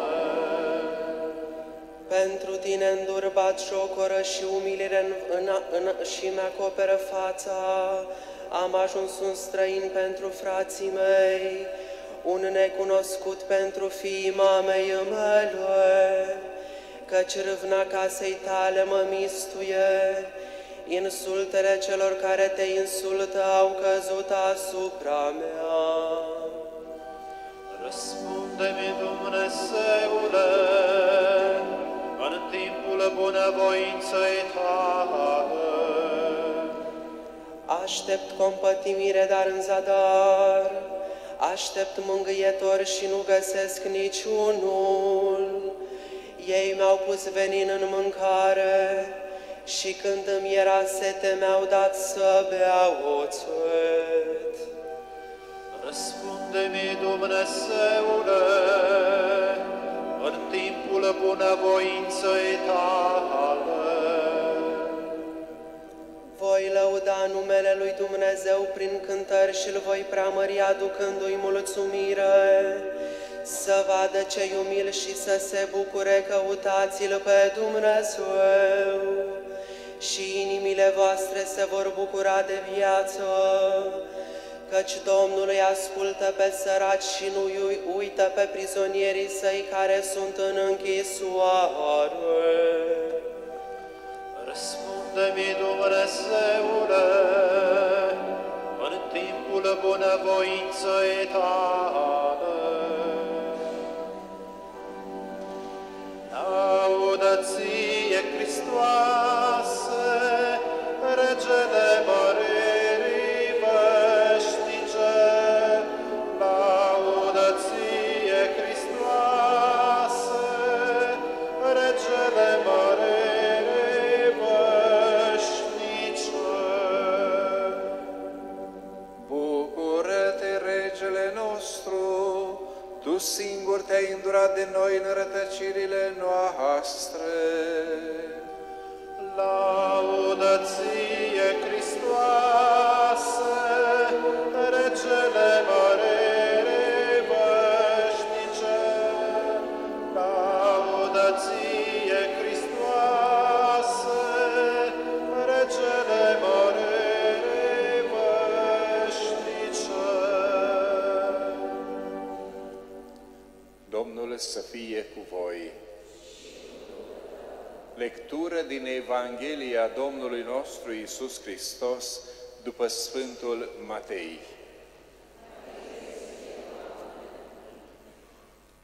Pentru tine îndur batjocoră și umilire în, în, în, și mi-acoperă fața. Am ajuns un străin pentru frații mei, un necunoscut pentru fiii mamei mele, căci râvna casei tale mă mistuie, insultele celor care te insultă au căzut asupra mea. Răspunde-mi, Dumnezeule, în timpul bunăvoinței tale. Aștept compătimire, dar în zadar, aștept mângâietor și nu găsesc niciunul. Ei mi-au pus venin în mâncare și când îmi era sete mi-au dat să beau oțet. Răspunde-mi, Dumnezeule, în timpul bunăvoinței tale. Voi lăuda numele lui Dumnezeu prin cântări și îl voi preamări aducându-i mulțumire. Să vadă cei umili și să se bucure, căutați-l pe Dumnezeu. Și inimile voastre se vor bucura de viață, căci Domnul îi ascultă pe săraci și nu îi uită pe prizonierii săi care sunt în închisoare. Răspunde-mi, Dumnezeule, în timpul bunăvoinței tale. Laudă ție, Hristoase, Regele măririi veșnice. Laudă ție, Hristoase, Regele măririi veșnice. Bucură-te, Regele nostru, Tu singur te-ai îndurat de noi în rătăcirile noastre. Laudă ție, Hristoase, Regele măririi veșnice. Laudă ție, Hristoase, Regele măririi veșnice. Domnul să fie cu voi. Lectură din Evanghelia Domnului nostru Iisus Hristos după Sfântul Matei.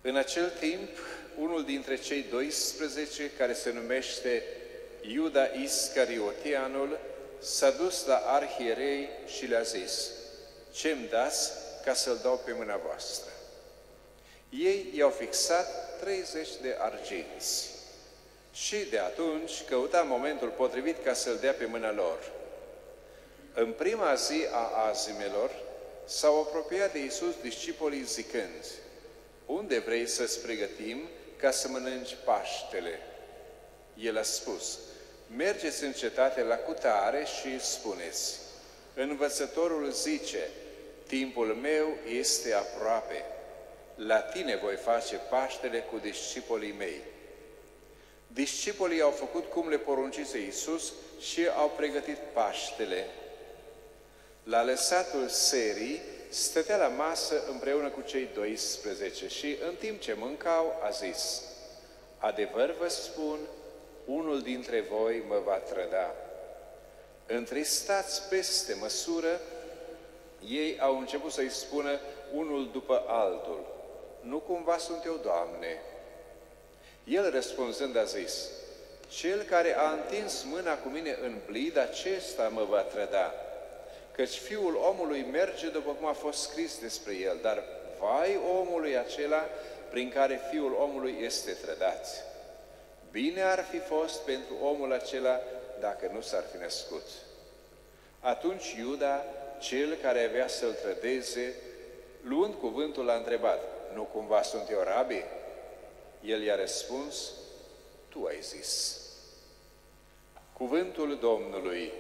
În acel timp, unul dintre cei doisprezece, care se numește Iuda Iscariotianul, s-a dus la arhierei și le-a zis: ce-mi dați ca să-l dau pe mâna voastră? Ei i-au fixat treizeci de arginți și de atunci căuta momentul potrivit ca să-l dea pe mâna lor. În prima zi a azimelor s-au apropiat de Iisus discipolii zicând: unde vrei să-ți pregătim ca să mănânci Paștele? El a spus: mergeți în cetate la cutare și spuneți: învățătorul zice, timpul meu este aproape, la tine voi face Paștele cu discipolii mei. Discipolii au făcut cum le poruncise Iisus și au pregătit Paștele. La lăsatul serii stătea la masă împreună cu cei doisprezece și în timp ce mâncau a zis: adevăr vă spun, unul dintre voi mă va trăda. Întristați peste măsură, ei au început să-i spună unul după altul: nu cumva sunt eu, Doamne? El răspunzând a zis: cel care a întins mâna cu mine în blid, acesta mă va trăda. Căci Fiul omului merge după cum a fost scris despre el, dar vai omului acela prin care Fiul omului este trădat. Bine ar fi fost pentru omul acela dacă nu s-ar fi născut. Atunci Iuda, cel care avea să-l trădeze, luând cuvântul, l-a întrebat: nu cumva sunt eu, Rabi? El i-a răspuns: tu ai zis. Cuvântul Domnului.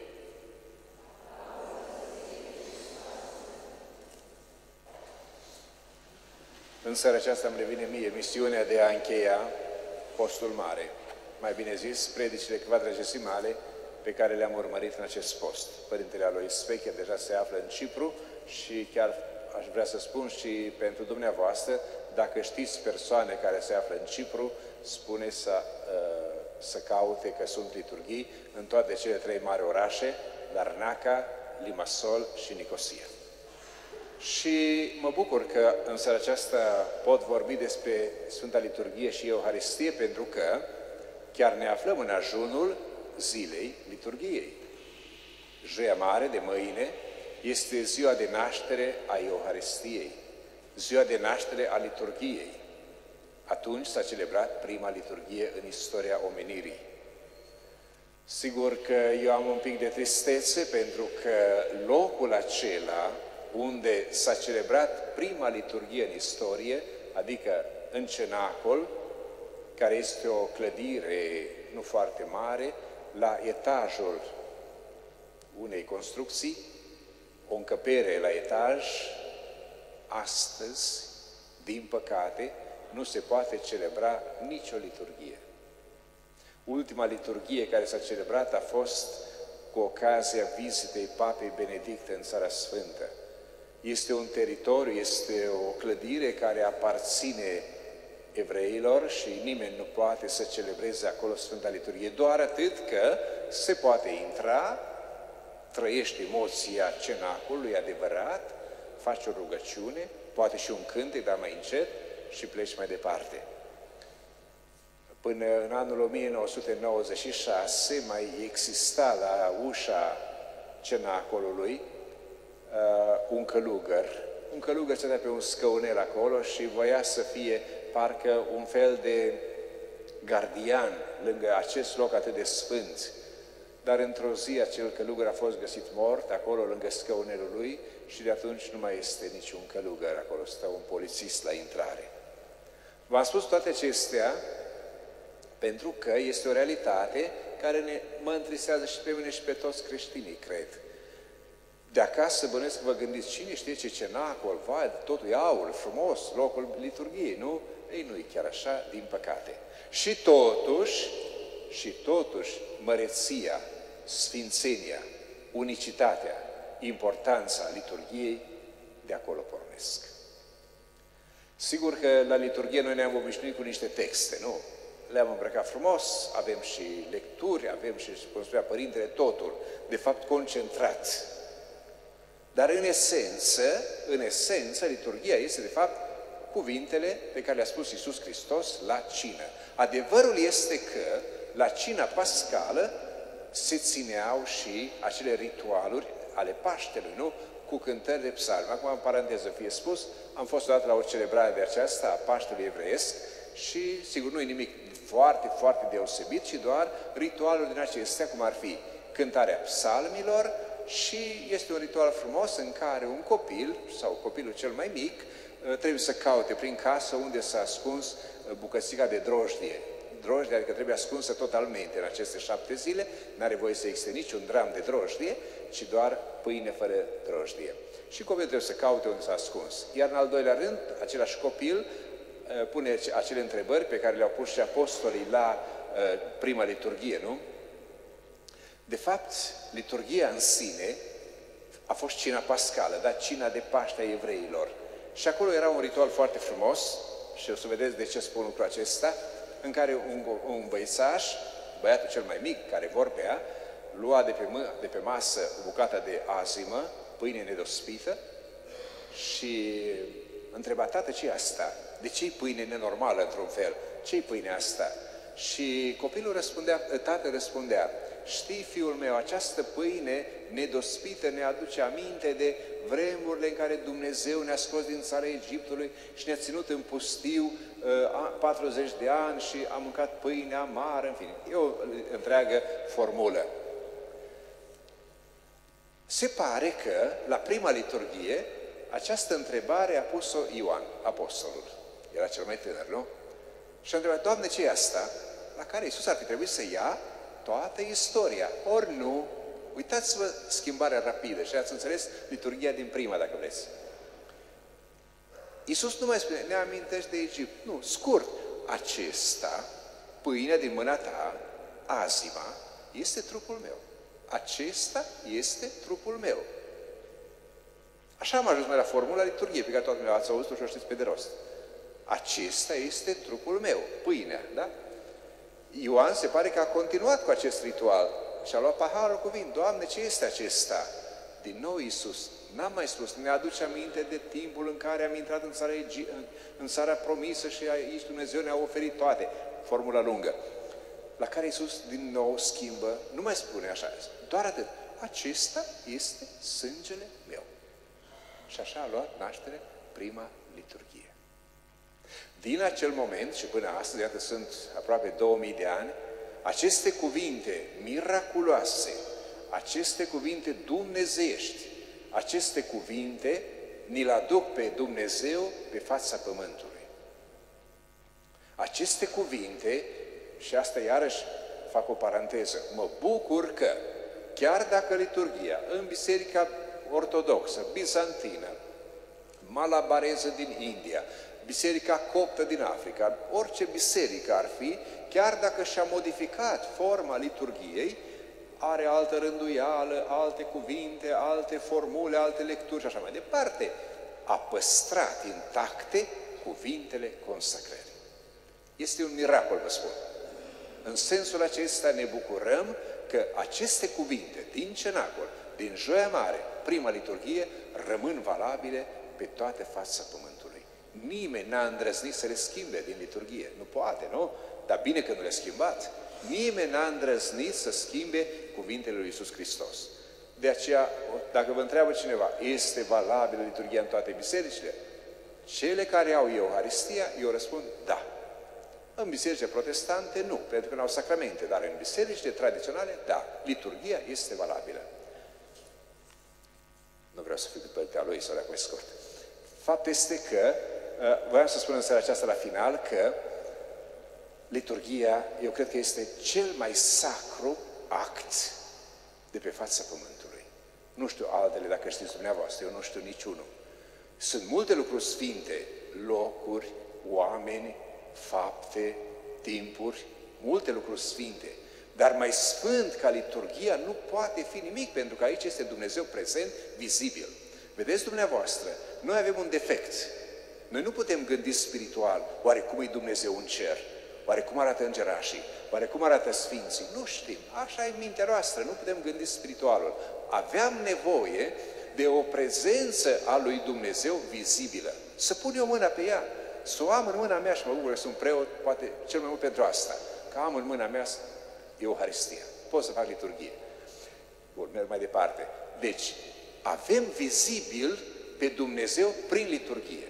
În seara aceasta îmi revine mie misiunea de a încheia postul mare, mai bine zis, predicile quadragesimale pe care le-am urmărit în acest post. Părintele Alois Spechia deja se află în Cipru și chiar aș vrea să spun și pentru dumneavoastră, dacă știți persoane care se află în Cipru, spune să, să caute, că sunt liturghii în toate cele trei mari orașe, Larnaca, Limassol și Nicosia. Și mă bucur că în seara aceasta pot vorbi despre Sfânta Liturghie și Euharistie, pentru că chiar ne aflăm în ajunul zilei liturghiei. Joia mare de mâine este ziua de naștere a Euharistiei, ziua de naștere a liturghiei. Atunci s-a celebrat prima liturghie în istoria omenirii. Sigur că eu am un pic de tristețe, pentru că locul acela unde s-a celebrat prima liturghie în istorie, adică în cenacol, care este o clădire nu foarte mare, la etajul unei construcții, o încăpere la etaj, astăzi, din păcate, nu se poate celebra nicio liturghie. Ultima liturghie care s-a celebrat a fost cu ocazia vizitei Papei Benedict în Țara Sfântă. Este un teritoriu, este o clădire care aparține evreilor și nimeni nu poate să celebreze acolo Sfânta Liturghie, doar atât că se poate intra, trăiești emoția cenacului adevărat, faci o rugăciune, poate și un cântec, dar mai încet, și pleci mai departe. Până în anul o mie nouă sute nouăzeci și șase mai exista la ușa cenacolului uh, un călugăr. Un călugăr stătea pe un scăunel acolo și voia să fie parcă un fel de gardian lângă acest loc atât de sfânt. Dar într-o zi acel călugăr a fost găsit mort acolo lângă scăunelul lui și de atunci nu mai este niciun călugăr acolo, stă un polițist la intrare. V-am spus toate acestea pentru că este o realitate care ne, mă întristează și pe mine și pe toți creștinii, cred. De acasă bănuiesc că vă gândiți, cine știe ce cenacol, vai, totul e aur, frumos, locul liturghiei, nu? Ei, nu e chiar așa, din păcate. Și totuși, și totuși, măreția, sfințenia, unicitatea, importanța liturghiei, de acolo pornesc. Sigur că la liturghie noi ne-am obișnuit cu niște texte, nu? Le-am îmbrăcat frumos, avem și lecturi, avem și, cum spunea Părintele, totul, de fapt, concentrat. Dar în esență, în esență, liturghia este, de fapt, cuvintele pe care le-a spus Iisus Hristos la cină. Adevărul este că la cina pascală se țineau și acele ritualuri ale Paștelui, nu? Cu cântări de psalmi. Acum, în paranteză fie spus, am fost odată la o celebrare de aceasta a Paștelui evreiesc și, sigur, nu e nimic foarte, foarte deosebit, ci doar ritualuri din acestea, cum ar fi cântarea psalmilor, și este un ritual frumos în care un copil, sau copilul cel mai mic, trebuie să caute prin casă unde s-a ascuns bucățica de drojdie. Drojdie, adică trebuie ascunsă totalmente în aceste șapte zile, n-are voie să existe niciun dram de drojdie, ci doar pâine fără drojdie. Și copilul trebuie să caute unde s-a ascuns. Iar în al doilea rând, același copil pune acele întrebări pe care le-au pus și apostolii la prima liturghie, nu? De fapt, liturghia în sine a fost cina pascală, dar cina de Paște a evreilor. Și acolo era un ritual foarte frumos, și o să vedeți de ce spun lucrul acesta, în care un, un băiețaș, băiatul cel mai mic, care vorbea, lua de pe, mă, de pe masă o bucată de azimă, pâine nedospită, și întreba: tată, ce-i asta? De ce-i pâine nenormală, într-un fel? Ce-i pâine asta? Și copilul răspundea, tatăl răspundea: știi, fiul meu, această pâine nedospită ne aduce aminte de vremurile în care Dumnezeu ne-a scos din țara Egiptului și ne-a ținut în pustiu uh, patruzeci de ani și am mâncat pâine amară, în fine. E o întreagă formulă. Se pare că, la prima liturghie, această întrebare a pus-o Ioan, apostolul. Era cel mai tânăr, nu? Și a întrebat: Doamne, ce e asta? La care Iisus ar fi trebuit să ia toată istoria. Ori nu, uitați-vă schimbarea rapidă și ați înțeles liturghia din prima, dacă vreți. Iisus nu mai spune: ne amintești de Egipt. Nu, scurt. Acesta, pâinea din mâna ta, azima, este trupul meu. Acesta este trupul meu. Așa am ajuns noi la formula liturghiei, pe care toată lumea ați auzit și o știți pe de rost. Acesta este trupul meu, pâinea, da? Ioan se pare că a continuat cu acest ritual și a luat paharul cu vin. Doamne, ce este acesta? Din nou Iisus n-a mai spus: ne aduce aminte de timpul în care am intrat în țara, în țara promisă și aici Dumnezeu ne-a oferit toate. Formula lungă. La care Iisus din nou schimbă, nu mai spune așa, doar atât: acesta este sângele meu. Și așa a luat naștere prima liturghie. Din acel moment și până astăzi, iată, sunt aproape două mii de ani, aceste cuvinte miraculoase, aceste cuvinte dumnezeiești, aceste cuvinte ni-l aduc pe Dumnezeu pe fața pământului. Aceste cuvinte, și asta iarăși fac o paranteză, mă bucur că, chiar dacă liturghia în Biserica Ortodoxă, Bizantină, Malabareză din India, Biserica Coptă din Africa, orice biserică ar fi, chiar dacă și-a modificat forma liturghiei, are altă rânduială, alte cuvinte, alte formule, alte lecturi și așa mai departe, a păstrat intacte cuvintele consacrării. Este un miracol, vă spun. În sensul acesta ne bucurăm că aceste cuvinte din cenacol, din Joia Mare, prima liturghie, rămân valabile pe toată fața pământului. Nimeni n-a îndrăznit să le schimbe din liturghie. Nu poate, nu? Dar bine că nu le-a schimbat. Nimeni n-a îndrăznit să schimbe cuvintele lui Iisus Hristos. De aceea, dacă vă întreabă cineva: este valabilă liturghia în toate bisericile? Cele care au Euharistia, eu răspund: da. În bisericile protestante, nu, pentru că nu au sacramente, dar în bisericile tradiționale, da, liturghia este valabilă. Nu vreau să fiu pe părtea lui, să o mai scurt. Faptul este că, voiam să spun în seara aceasta la final, că liturghia, eu cred că este cel mai sacru act de pe fața pământului. Nu știu altele, dacă știți dumneavoastră, eu nu știu niciunul. Sunt multe lucruri sfinte, locuri, oameni, fapte, timpuri, multe lucruri sfinte. Dar mai sfânt ca liturghia nu poate fi nimic, pentru că aici este Dumnezeu prezent, vizibil. Vedeți dumneavoastră, noi avem un defect. Noi nu putem gândi spiritual, oare cum e Dumnezeu în cer? Oare cum arată îngerașii? Oare cum arată sfinții? Nu știm. Așa e mintea noastră, nu putem gândi spiritualul. Aveam nevoie de o prezență a lui Dumnezeu vizibilă. Să pun eu mâna pe ea, să o am în mâna mea și mă bucur că sunt preot, poate cel mai mult pentru asta, că am în mâna mea Euharistia. Pot să fac liturghie. Bun, merg mai departe. Deci, avem vizibil pe Dumnezeu prin liturghie.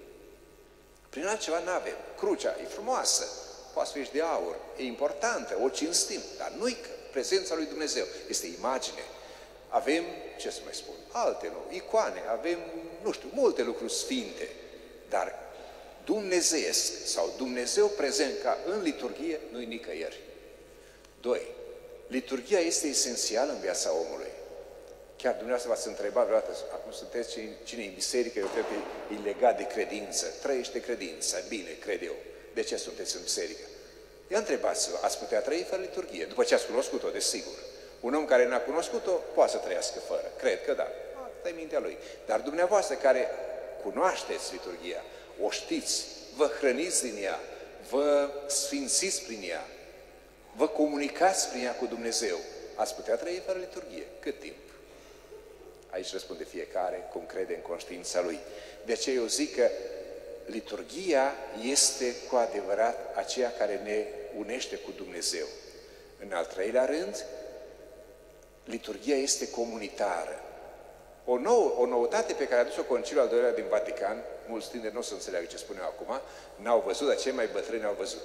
Prin altceva nu avem. Crucea e frumoasă, poate să fie de aur, e importantă, o cinstim, dar nu-i prezența lui Dumnezeu, este imagine. Avem, ce să mai spun, alte, nu, icoane, avem, nu știu, multe lucruri sfinte, dar dumnezeiesc sau Dumnezeu prezent ca în liturghie nu-i nicăieri. Doi, liturghia este esențială în viața omului. Chiar dumneavoastră v-ați întrebat vreodată, acum sunteți cine e în biserică, eu cred că e legat de credință. Trăiește credința, bine, cred eu. De ce sunteți în biserică? Ia întrebați-vă, ați putea trăi fără liturghie? După ce ați cunoscut-o, desigur. Un om care n-a cunoscut-o, poate să trăiască fără. Cred că da. Asta e mintea lui. Dar dumneavoastră care cunoașteți liturghia, o știți, vă hrăniți din ea, vă sfințiți prin ea, vă comunicați prin ea cu Dumnezeu, ați putea trăi fără liturghie. Cât timp? Aici răspunde fiecare cum crede în conștiința lui. De aceea eu zic că liturghia este cu adevărat aceea care ne unește cu Dumnezeu. În al treilea rând, liturghia este comunitară. O, nouă, o noutate pe care a adus-o Conciliul al doilea din Vatican, mulți tineri nu o să înțeleagă ce spune eu acum, n-au văzut, dar cei mai bătrâni au văzut.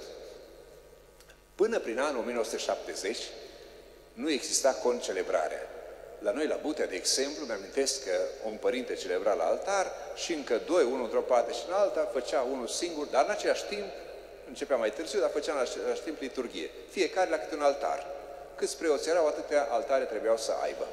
Până prin anul o mie nouă sute șaptezeci nu exista concelebrarea. La noi, la Butea, de exemplu, mi-amintesc că un părinte celebra la altar și încă doi, unul într-o parte și în alta, făcea unul singur, dar în același timp, începea mai târziu, dar făcea în același timp liturghie. Fiecare la câte un altar. Câți preoți erau, atâtea altare trebuiau să aibă.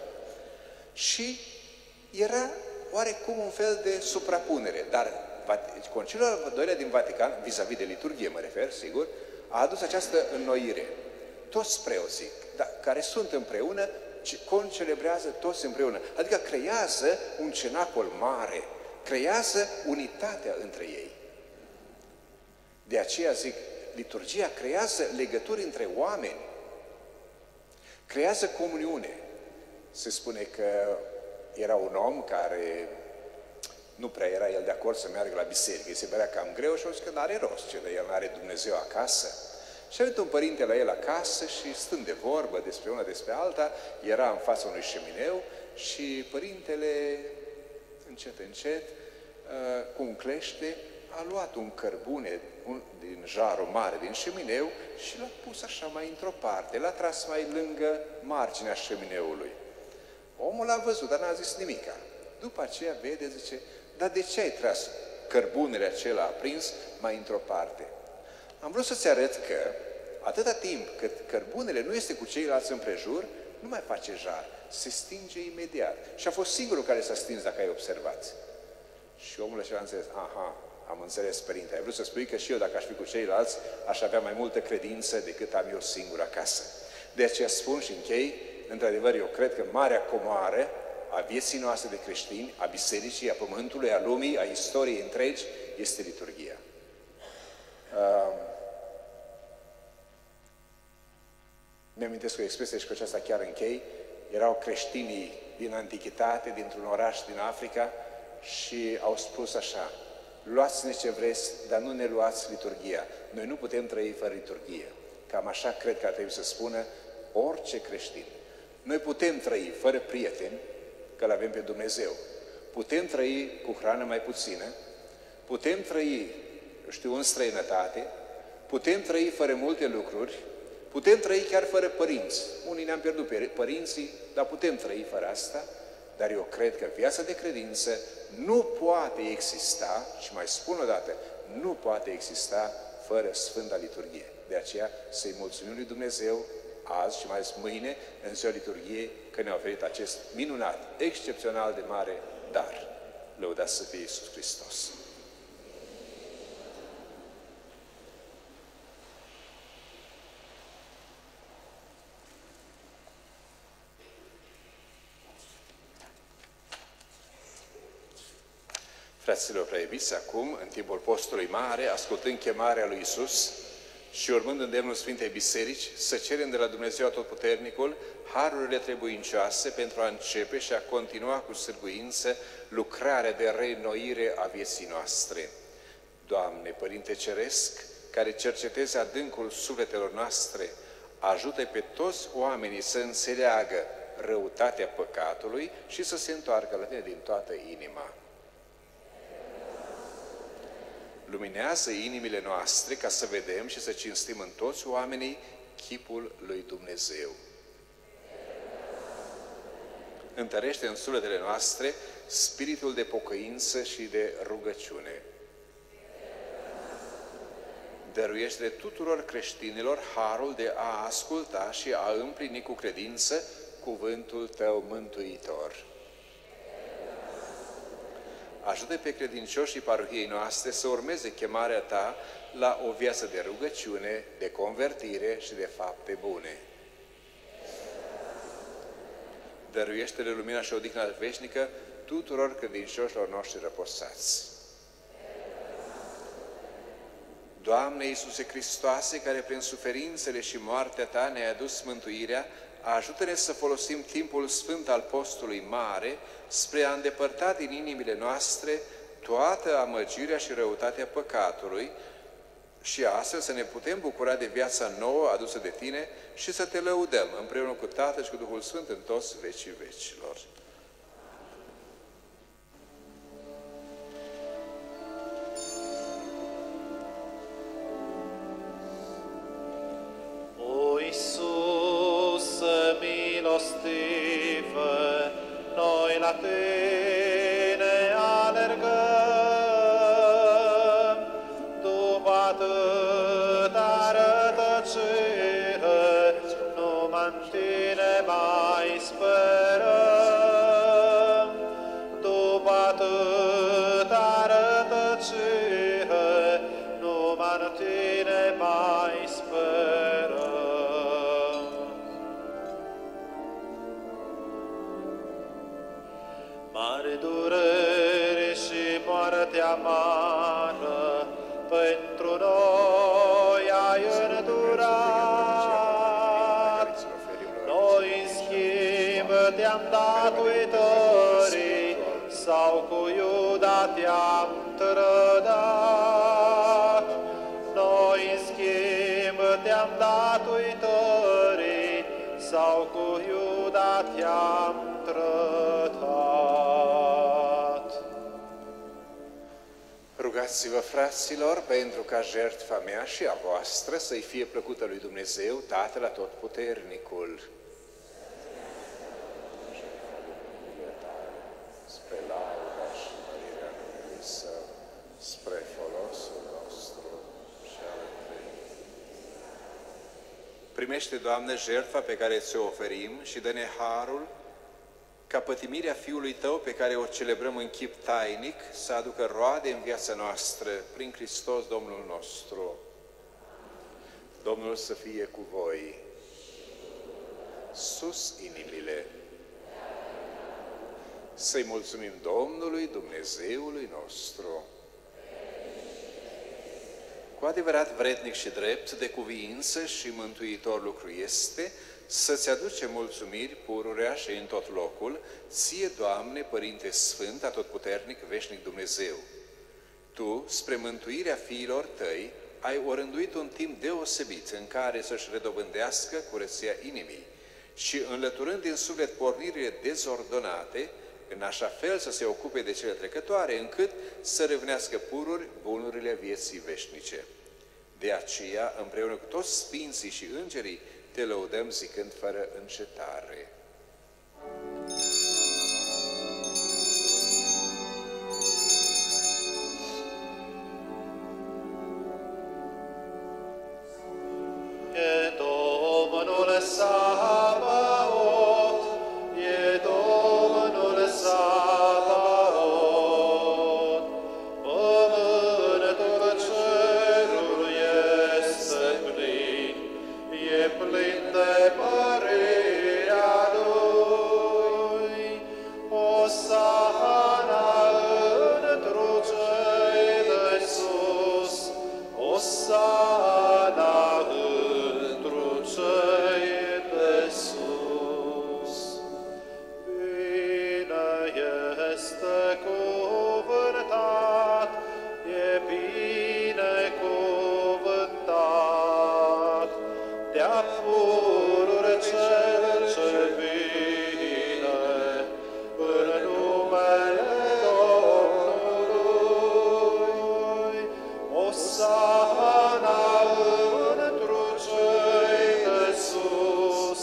Și era oarecum un fel de suprapunere, dar Conciliul al doilea din Vatican, vis-a-vis de liturghie mă refer, sigur, a adus această înnoire. Toți preoții care sunt împreună concelebrează toți împreună. Adică creează un cenacol mare, creează unitatea între ei. De aceea zic, liturgia creează legături între oameni, creează comuniune. Se spune că era un om care nu prea era el de acord să meargă la biserică, îi se părea cam greu și a zis că n-are rost, ce de el n-are Dumnezeu acasă. Și a venit un părinte la el acasă și stând de vorbă despre una despre alta, era în fața unui șemineu și părintele, încet, încet, cu un clește, a luat un cărbune un, din jarul mare din șemineu și l-a pus așa mai într-o parte, l-a tras mai lângă marginea șemineului. Omul l-a văzut, dar n-a zis nimica. După aceea vede, zice, dar de ce ai tras cărbunele acela aprins mai într-o parte? Am vrut să-ți arăt că atâta timp cât cărbunele nu este cu ceilalți împrejur, nu mai face jar, se stinge imediat. Și a fost singurul care s-a stins, dacă ai observat. Și omul acela a înțeles, aha, am înțeles, părinte, ai vrut să spui că și eu, dacă aș fi cu ceilalți, aș avea mai multă credință decât am eu singur acasă. De aceea spun și închei, într-adevăr, eu cred că marea comoară a vieții noastre de creștini, a bisericii, a pământului, a lumii, a istoriei întregi, este liturghia. Uh, Mi-amintesc o expresie și cu aceasta chiar închei. Erau creștinii din antichitate, dintr-un oraș din Africa și au spus așa, luați-ne ce vreți, dar nu ne luați liturghia. Noi nu putem trăi fără liturghie. Cam așa cred că ar trebui să spună orice creștin. Noi putem trăi fără prieteni, că l-avem pe Dumnezeu. Putem trăi cu hrană mai puțină, putem trăi, eu știu, în străinătate, putem trăi fără multe lucruri, putem trăi chiar fără părinți. Unii ne-am pierdut pe părinții, dar putem trăi fără asta. Dar eu cred că viața de credință nu poate exista, și mai spun o dată, nu poate exista fără Sfânta Liturghie. De aceea să-i mulțumim lui Dumnezeu azi și mai ales mâine, în ziua liturghiei, că ne-a oferit acest minunat, excepțional de mare dar. Lăudați să fie Iisus Hristos! Fraților preiubiți, acum, în timpul postului mare, ascultând chemarea lui Iisus, Și urmând îndemnul Sfintei Biserici, să cerem de la Dumnezeu Atotputernicul harurile trebuincioase pentru a începe și a continua cu sârguință lucrarea de reînnoire a vieții noastre. Doamne, Părinte Ceresc, care cercetezi adâncul sufletelor noastre, ajută pe toți oamenii să înțeleagă răutatea păcatului și să se întoarcă la Tine din toată inima. Luminează inimile noastre ca să vedem și să cinstim în toți oamenii chipul lui Dumnezeu. Întărește în sufletele noastre spiritul de pocăință și de rugăciune. Dăruiește tuturor creștinilor harul de a asculta și a împlini cu credință cuvântul Tău mântuitor. Ajută pe credincioșii parohiei noastre să urmeze chemarea Ta la o viață de rugăciune, de convertire și de fapte bune. Dăruiește-le lumina și odihna veșnică tuturor credincioșilor noștri răposați. Doamne Iisuse Hristoase, care prin suferințele și moartea Ta ne-ai adus mântuirea, ajută-ne să folosim timpul sfânt al postului mare spre a îndepărta din inimile noastre toată amăgirea și răutatea păcatului și astfel să ne putem bucura de viața nouă adusă de Tine și să Te lăudăm împreună cu Tatăl și cu Duhul Sfânt în toți vecii vecilor. O Iisuse milostive, noi la Tine alergăm, după atâta rătăcire, numai în Tine mai sperăm. După atâta rătăcire, numai în Tine mai sperăm. Mare durere și moartea amară pentru noi ai îndurat. Noi, în schimb, Te-am dat uitării, sau cu Iuda Te-am trădat. Noi, în schimb, Te-am dat uitării, sau cu Iuda Te-am trădat. Rugați-vă, fraților, pentru ca jertfa mea și a voastră să-i fie plăcută lui Dumnezeu, Tatăl Atotputernicul. Spre lauda și mărirea numele Său, spre folosul nostru și al întregii. Primește, Doamne, jertfa pe care ți-o oferim și dă-ne harul ca pătimirea Fiului Tău, pe care o celebrăm în chip tainic, să aducă roade în viața noastră, prin Hristos Domnul nostru. Domnul să fie cu voi. Sus inimile. Să-i mulțumim Domnului, Dumnezeului nostru. Cu adevărat vrednic și drept, de cuviință și mântuitor lucru este să-ți aduce mulțumiri pururea și în tot locul, ție, Doamne, Părinte Sfânt, Atotputernic, Veșnic Dumnezeu. Tu, spre mântuirea fiilor Tăi, ai orânduit un timp deosebit în care să-și redobândească curăția inimii și, înlăturând din suflet pornirile dezordonate, în așa fel să se ocupe de cele trecătoare, încât să revenească pururi bunurile vieții veșnice. De aceea, împreună cu toți sfinții și îngerii, Te lăudăm zicând fără încetare. E Domnul Sabaoth, e Domnul Sabaoth, pământul cerului este plin, e plin de mărirea Osana întru cei de sus,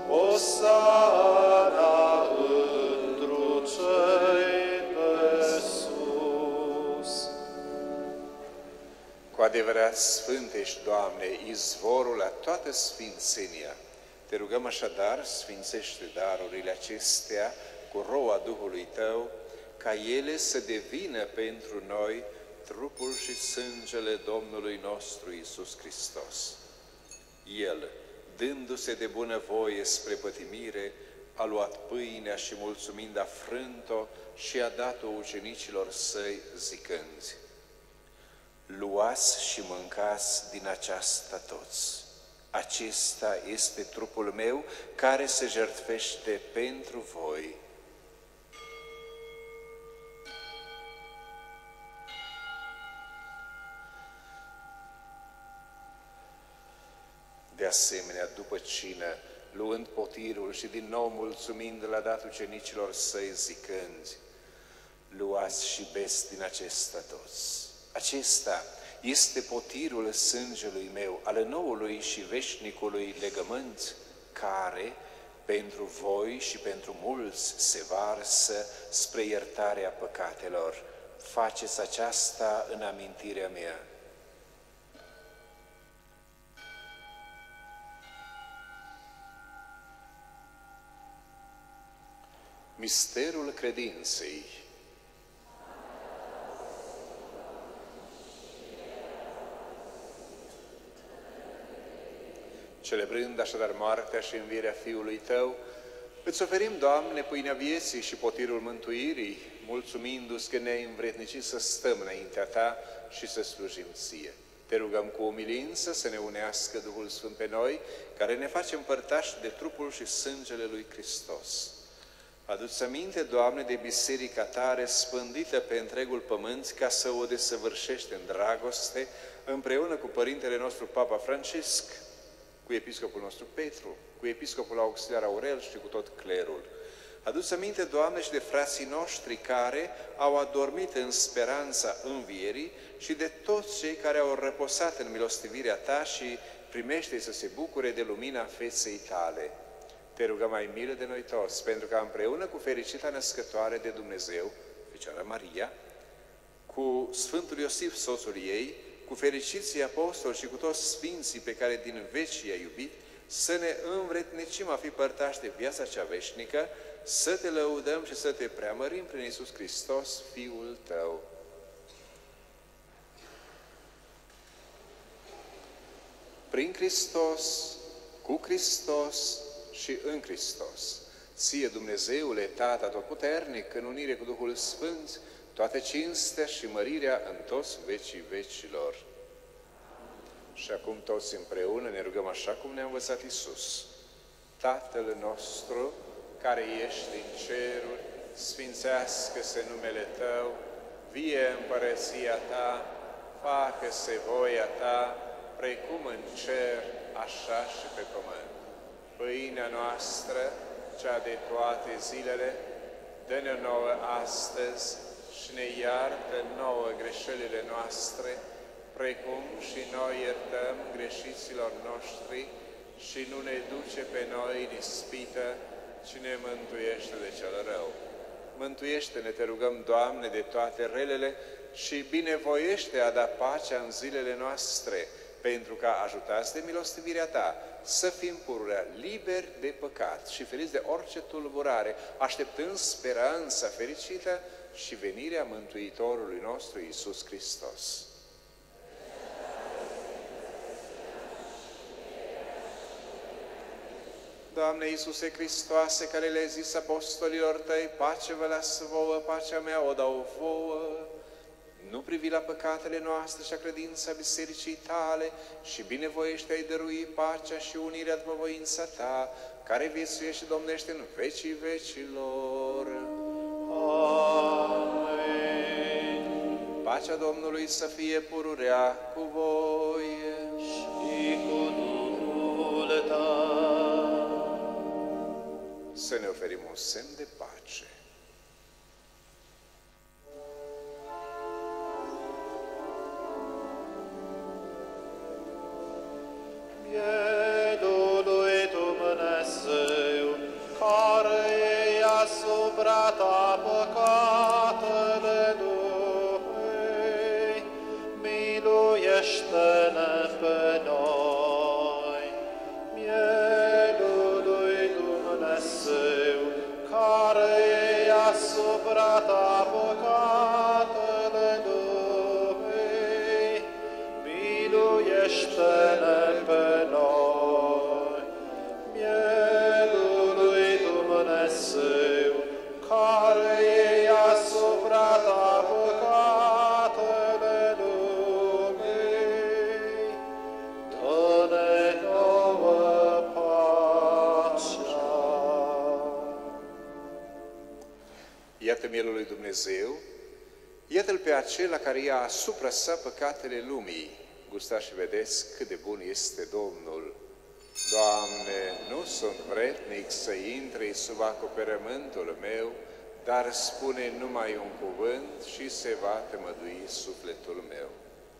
Osana întru cei de sus. Cu adevărat, Sfânt ești, Doamne, izvorul la toată sfințenia. Te rugăm așadar, sfințește darurile acestea cu roa Duhului Tău, ca ele să devină pentru noi trupul și sângele Domnului nostru Iisus Hristos. El, dându-se de bunăvoie spre pătimire, a luat pâinea și mulțumind a frânt-o și a dat-o ucenicilor săi, zicând: luați și mâncați din aceasta toți. Acesta este trupul meu care se jertfește pentru voi. De asemenea, după cină, luând potirul și din nou mulțumind, l-a dat ucenicilor săi, zicând: luați și beți din acesta toți. Acesta este potirul sângelui meu, al noului și veșnicului legământ, care pentru voi și pentru mulți se varsă spre iertarea păcatelor. Faceți aceasta în amintirea mea. Misterul credinței. Celebrând așadar moartea și învierea Fiului Tău, îți oferim, Doamne, pâinea vieții și potirul mântuirii, mulțumindu-ți că ne-ai învrednicit să stăm înaintea Ta și să slujim Ție. Te rugăm cu umilință să ne unească Duhul Sfânt pe noi, care ne facem părtași de trupul și sângele lui Hristos. Adu-ți aminte, Doamne, de biserica Ta răspândită pe întregul pământ, ca să o desăvârșești în dragoste, împreună cu Părintele nostru Papa Francisc, cu episcopul nostru Petru, cu episcopul auxiliar Aurel și cu tot clerul. Adu-ți aminte, Doamne, și de frații noștri care au adormit în speranța învierii și de toți cei care au reposat în milostivirea Ta și primește să se bucure de lumina feței Tale. Te rugăm, ai milă de noi toți, pentru că împreună cu fericita născătoare de Dumnezeu, Fecioara Maria, cu Sfântul Iosif, soțul ei, cu fericiții apostoli și cu toți sfinții pe care din veci i-a iubit, să ne învrednicim a fi părtași de viața cea veșnică, să Te lăudăm și să Te preamărim prin Iisus Hristos, Fiul Tău. Prin Hristos, cu Hristos și în Hristos. Ție, Dumnezeule, Tată Atotputernic, în unire cu Duhul Sfânt, toată cinstea și mărirea în toți vecii vecilor. Și acum toți împreună ne rugăm așa cum ne-a învățat Iisus. Tatăl nostru, care ești în ceruri, sfințească-se numele Tău, vie împărăția Ta, facă-se voia Ta, precum în cer, așa și pe pământ. Pâinea noastră, cea de toate zilele, dă-ne nouă astăzi și ne iartă nouă greșelile noastre, precum și noi iertăm greșiților noștri, și nu ne duce pe noi în ispită, ci ne mântuiește de cel rău. Mântuiește-ne, te rugăm, Doamne, de toate relele și binevoiește a da pacea în zilele noastre, pentru ca, ajutați de milostivirea Ta, să fim pururea liberi de păcat și feriți de orice tulburare, așteptând speranța fericită și venirea Mântuitorului nostru, Iisus Hristos. Doamne Iisuse Hristoase, care le-ai zis apostolilor Tăi, pace vă las vouă, pacea mea o dau vouă, nu privi la păcatele noastre și a credința bisericii Tale și binevoiește ai dărui pacea și unirea după voința Ta, care viețuiește și domnește în vecii vecilor. Amin. Pacea Domnului să fie pururea cu voi și cu Duhul Tău. Să ne oferim un semn de pace. miluiește-ne pe noi. Mielul lui Dumnezeu, care i-a suprat păcatele lumii, miluiește-ne pe noi. Mielul lui Dumnezeu, care i-a suprat păcatele lumii, dă-ne nouă pacea. Iată mielul lui Dumnezeu, iată-L pe acela care ia asupra sa păcatele lumii. Gustați și vedeți cât de bun este Domnul. Doamne, nu sunt vrednic să intri sub acoperământul meu, dar spune numai un cuvânt și se va tămădui sufletul meu.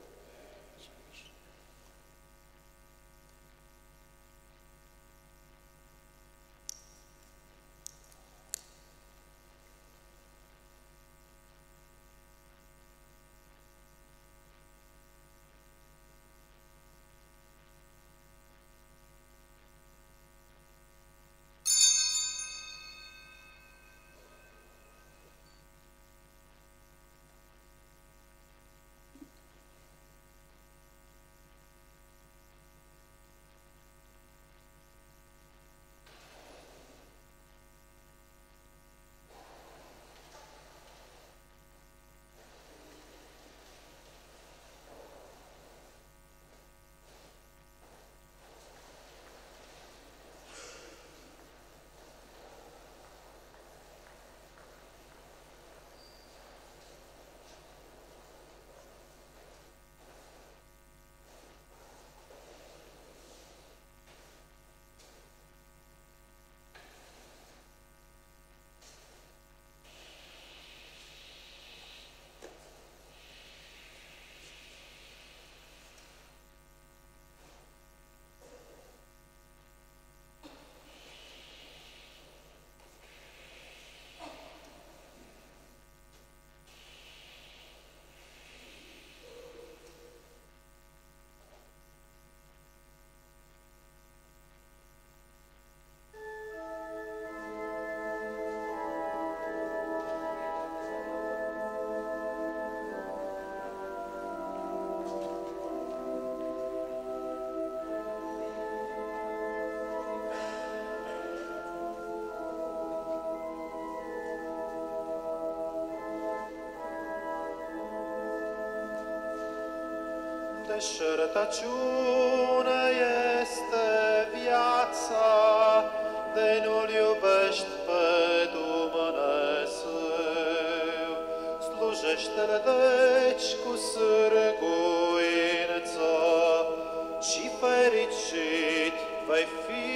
Deșertăciune este viața, de nu-L iubești pe Dumnezeu. Slujește-L deci cu sârguință și fericit vei fi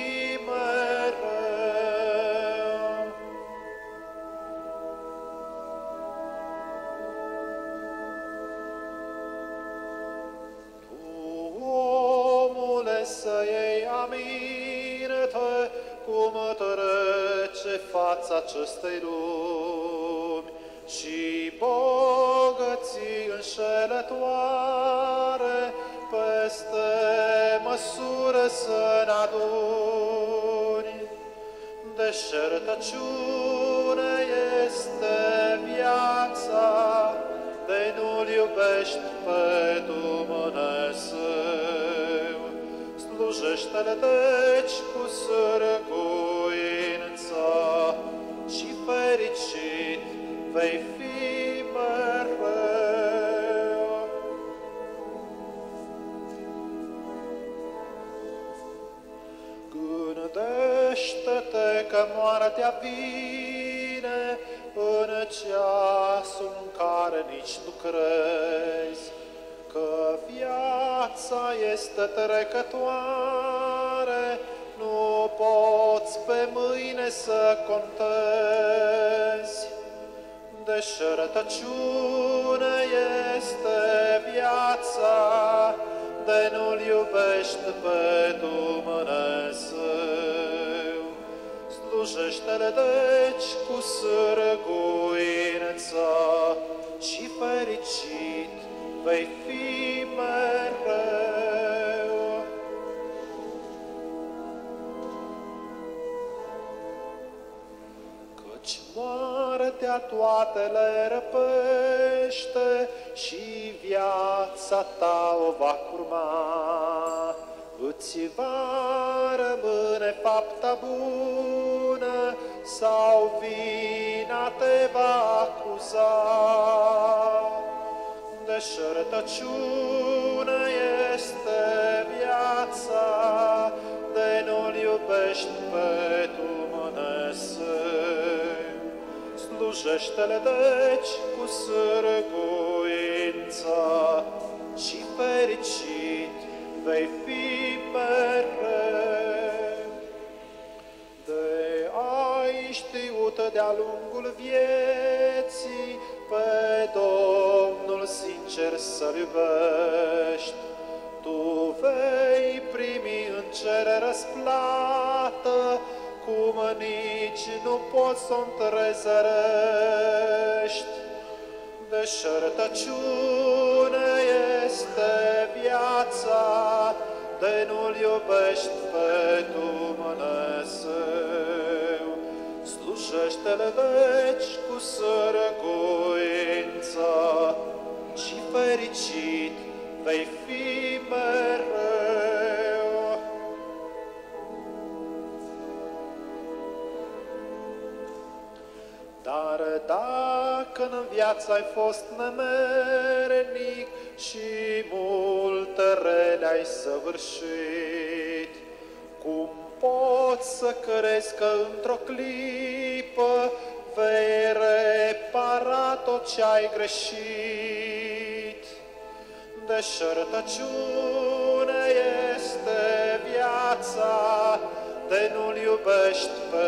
mereu. Să iei aminte cum trece fața acestei lumi și bogății înșelătoare peste măsură să n-aduni. Deșertăciune este viața, de nu-L iubești pe Dumnezeu. Slujește-Le deci cu sârguință și fericit vei fi mereu. Gândește-te că moartea vine în ceasul în care nici nu crezi, că viața este trecătoare, nu poți pe mâine să contezi. Deșertăciune este viața, de nu-L iubești pe Dumnezeu. Slujește-Le deci cu sârguință și fericit vei fi mereu. Căci moartea toate le răpește și viața ta o va curma. Îți va rămâne fapta bună sau vina te va acuza. Deșertăciune este viața, de nu-L iubești pe Dumnezeu. Slujește-Le deci cu sârguință și fericit vei fi mereu. De ai știut de-a lungul vieții pe Domnul sincer să-L iubești, tu vei primi în cer răsplată, cum nici nu poți să-o întrezărești. Deșertăciune este viața, de nu-L iubești pe Dumnezeu. Slujește-Le deci cu sârguință și fericit vei fi mereu. Dar dacă în viață ai fost nemernic și multe rele ai săvârșit, cum poți să crezi că într-o clipă vei repara tot ce ai greșit? Deșertăciune este viața, de nu-L iubești pe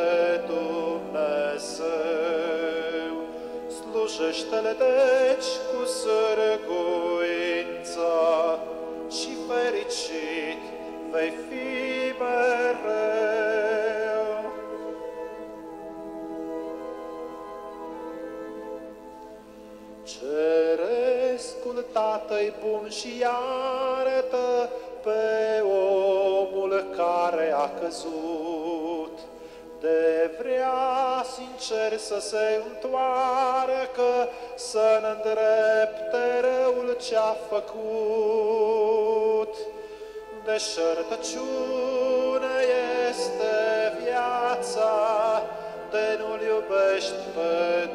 Dumnezeu. Slujește-Le deci cu sârguință și fericit vei fi mereu. Cerescul Tată-i bun și iarătă pe omul care a căzut, de vrea sincer să se întoarcă, să n-îndrepte răul ce-a făcut. Deșertăciune este viața, de nu-L iubești pe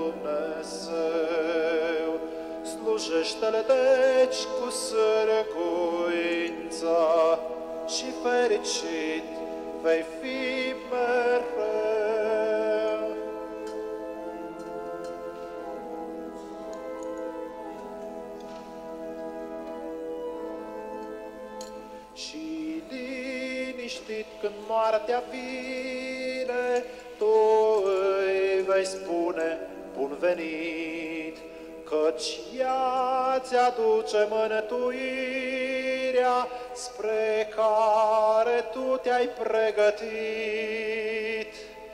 Dumnezeu. Slujește-Le deci cu sârguință și fericit vei fi mereu. Și liniștit când moartea vine, tu îi vei spune bun venit, căci ea ți-aduce mântuirea spre care tu te-ai pregătit.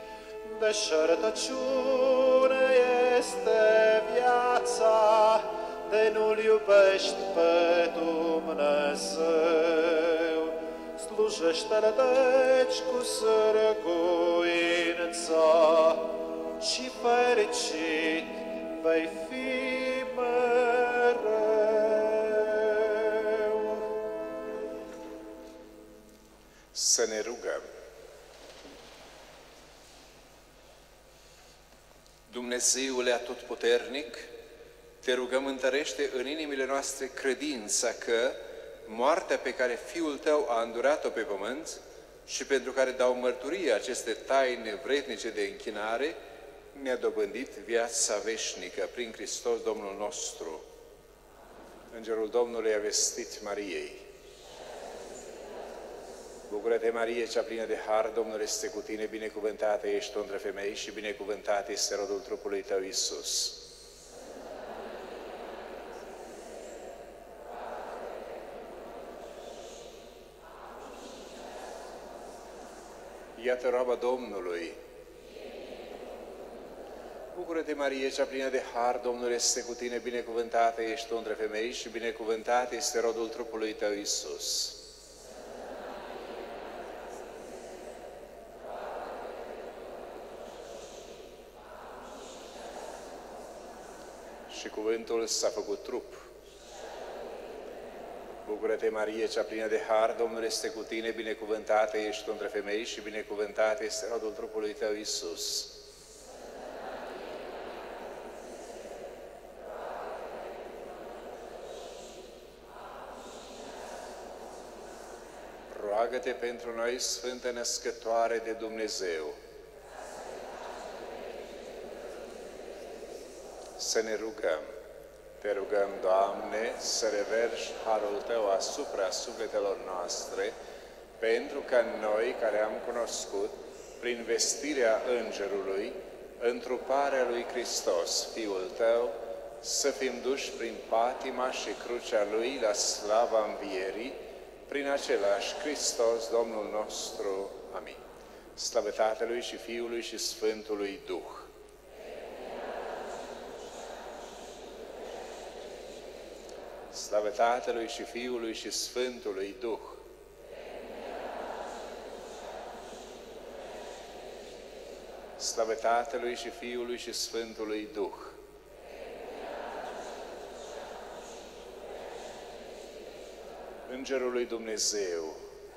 Deșertăciune este viața, de nu-L iubești pe Dumnezeu. Slujește-Le deci cu sârguință și fericit vei fi mereu. Să ne rugăm. Dumnezeule atotputernic, te rugăm, întărește în inimile noastre credința că moartea pe care Fiul Tău a îndurat-o pe pământ și pentru care dau mărturie aceste taine vrednice de închinare, ne-a dobândit viața veșnică prin Hristos Domnul nostru. Îngerul Domnului a vestit Mariei: Bucură-te, Marie, cea plină de har, Domnul este cu tine, binecuvântată ești tu între femei și binecuvântat este rodul trupului tău, Iisus. Iată roaba Domnului. Bucură-te, Marie, cea plină de har, Domnul este cu tine, binecuvântată ești tu între femei și binecuvântat este rodul trupului tău, Iisus. Și cuvântul s-a făcut trup. Bucură-te, Marie, cea plină de har, Domnul este cu tine, binecuvântată ești tu între femei și binecuvântat este rodul trupului tău, Iisus. Roagă-te pentru noi, Sfântă Născătoare de Dumnezeu. Să ne rugăm. Te rugăm, Doamne, să reverși harul Tău asupra sufletelor noastre, pentru ca noi, care am cunoscut, prin vestirea Îngerului, întruparea lui Hristos, Fiul Tău, să fim duși prin patima și crucea Lui la slava învierii, prin același Hristos, Domnul nostru. Amin. Slavă Tatălui și Fiului și Sfântului Duh. Slavă Tatălui și Fiului și Sfântului Duh. Slavă Tatălui și Fiului și Sfântului Duh. Îngerul lui Dumnezeu,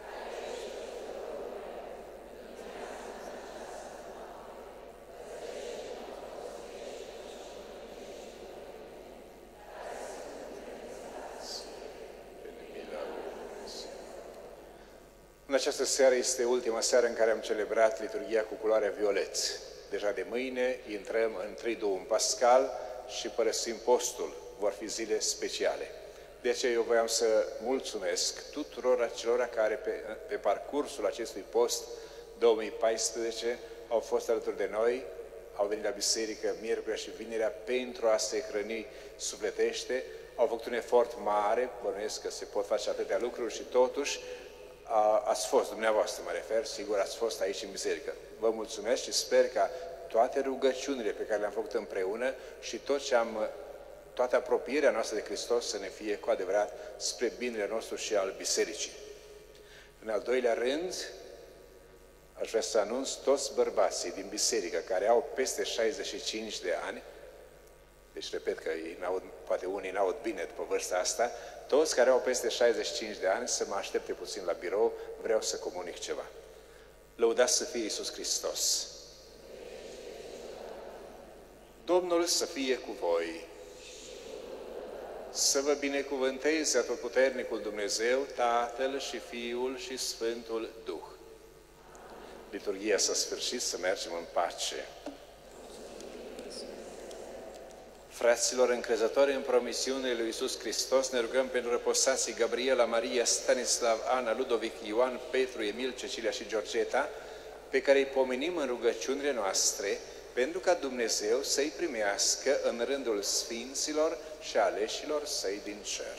în această seară este ultima seară în care am celebrat liturghia cu culoarea violet. Deja de mâine intrăm în Triduum Pascal și părăsim postul. Vor fi zile speciale. De aceea eu voiam să mulțumesc tuturor acelora care pe, pe parcursul acestui post două mii paisprezece au fost alături de noi, au venit la biserică miercurea și vinerea pentru a se hrăni sufletește, au făcut un efort mare, bănuiesc că se pot face atâtea lucruri și totuși a, ați fost, dumneavoastră mă refer, sigur ați fost aici în biserică. Vă mulțumesc și sper ca toate rugăciunile pe care le-am făcut împreună și tot ce am toată apropierea noastră de Hristos să ne fie cu adevărat spre binele nostru și al bisericii. În al doilea rând, aș vrea să anunț toți bărbații din biserică care au peste șaizeci și cinci de ani, deci repet că ei n-aud, poate unii n-aud bine după vârsta asta, toți care au peste șaizeci și cinci de ani să mă aștepte puțin la birou, vreau să comunic ceva. Lăudați să fie Iisus Hristos! Domnul să fie cu voi! Să vă binecuvânteze Atotputernicul Dumnezeu, Tatăl și Fiul și Sfântul Duh. Liturghia s-a sfârșit, să mergem în pace. Fraților încrezători în promisiunile lui Iisus Hristos, ne rugăm pentru răposații Gabriela, Maria, Stanislav, Ana, Ludovic, Ioan, Petru, Emil, Cecilia și Georgeta, pe care îi pomenim în rugăciunile noastre, pentru ca Dumnezeu să-i primească în rândul sfinților și aleșilor săi din cer.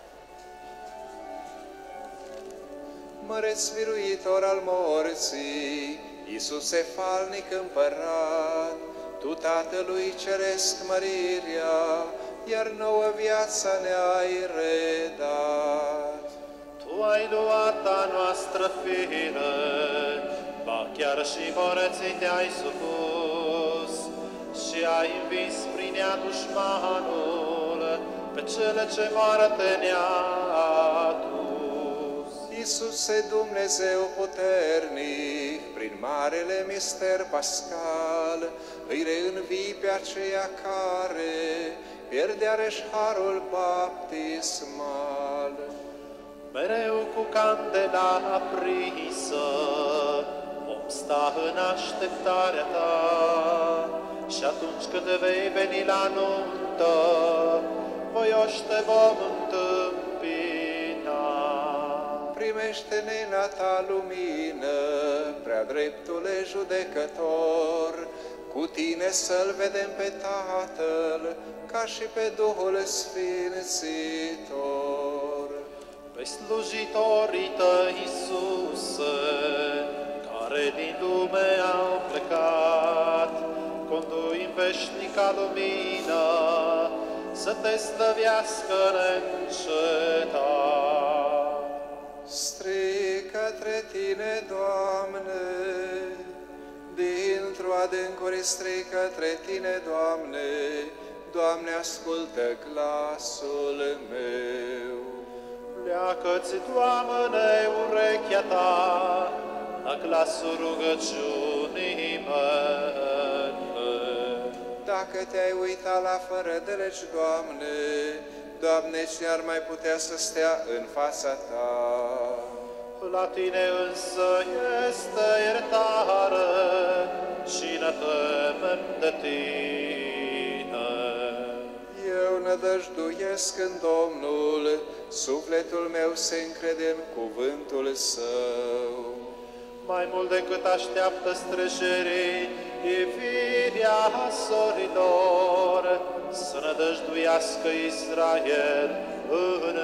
Măreț biruitor al morții, Iisuse falnic împărat, Tu Tatălui Ceresc mărirea, iar nouă viața ne-ai redat. Tu ai luat a noastră fire, ba chiar și morții te-ai supus, și ai învins prin ea dușmanul pe cele ce moarte ne-a adus. Iisuse Dumnezeu puternic, prin marele mister pascal, îi reînvii pe aceia care pierdeară-și harul baptismal. Mereu cu candela aprinsă vom sta în așteptarea ta, și atunci când vei veni la nuntă, voioși te vom întâmpina. Primește-ne în ta lumină, prea dreptule judecător, cu tine să-L vedem pe Tatăl, ca și pe Duhul Sfințitor. Pe slujitorii tăi, Iisuse, care din lume au plecat, conduim pe veșnica lumină, să te slăvească neîncetat. Strig către Tine, Doamne, dintr-o adâncuri strig către Tine, Doamne, Doamne, ascultă glasul meu. Pleacă-ți, Doamne, urechea Ta la glasul rugăciunii mele. Dacă Te-ai uitat la fără de legi, Doamne, Doamne, cine ar mai putea să stea în fața Ta? La Tine însă este iertare și ne temem de Tine. Eu nădăjduiesc în Domnul, sufletul meu se încrede în cuvântul Său. Mai mult decât așteaptă străjerii, iubirea sorilor, să nădăjduiască Israel în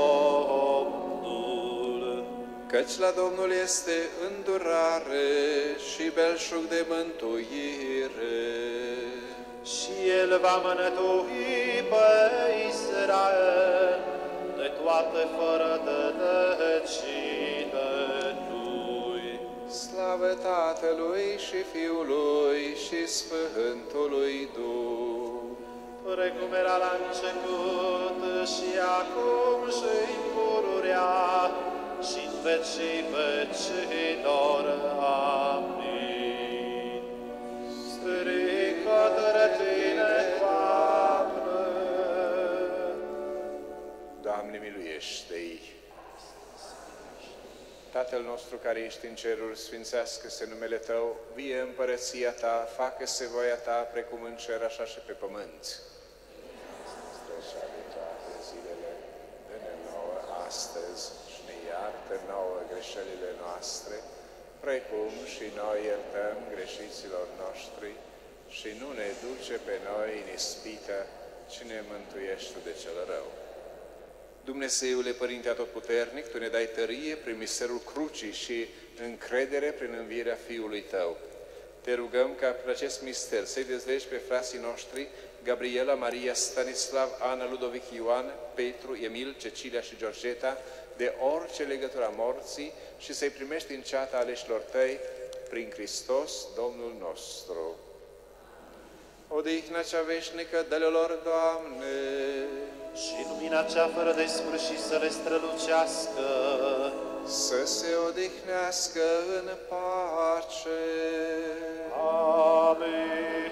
Domnul. Căci la Domnul este îndurare și belșug de mântuire. Și El va mânătui pe Israel de toate fără de legile Lui. Slavă Tatălui și Fiului și Sfântului Duh. Precum era la început și acum și în pururea și în vecii vecilor. Amin. Strig către Tine, Doamne. Doamne, miluiește-i! Tatăl nostru care ești în ceruri, sfințească-se numele Tău, vie împărăția Ta, facă-se voia Ta, precum în cer, așa și pe pământ. Strășa de toate zilele, dă-ne nouă astăzi și ne iartă nouă greșelile noastre, precum și noi iertăm greșiților noștri, și nu ne duce pe noi în ispită, ci ne mântuiește de cel rău. Dumnezeule, Părinte Atotputernic, Tu ne dai tărie prin misterul crucii și încredere prin învierea Fiului Tău. Te rugăm ca prin acest mister să-i dezlegi pe frații noștri, Gabriela, Maria, Stanislav, Ana, Ludovic, Ioan, Petru, Emil, Cecilia și Georgeta, de orice legătură a morții și să-i primești în ceata aleșilor Tăi, prin Hristos, Domnul nostru. Odihna cea veșnică, dă-le lor, Doamne, Și lumina cea fără de sfârșit să le strălucească. să se odihnească în pace. Amin.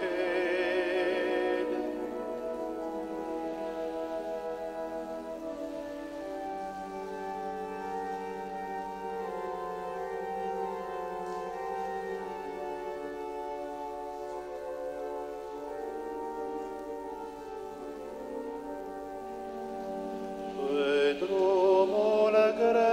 Pe drumul greu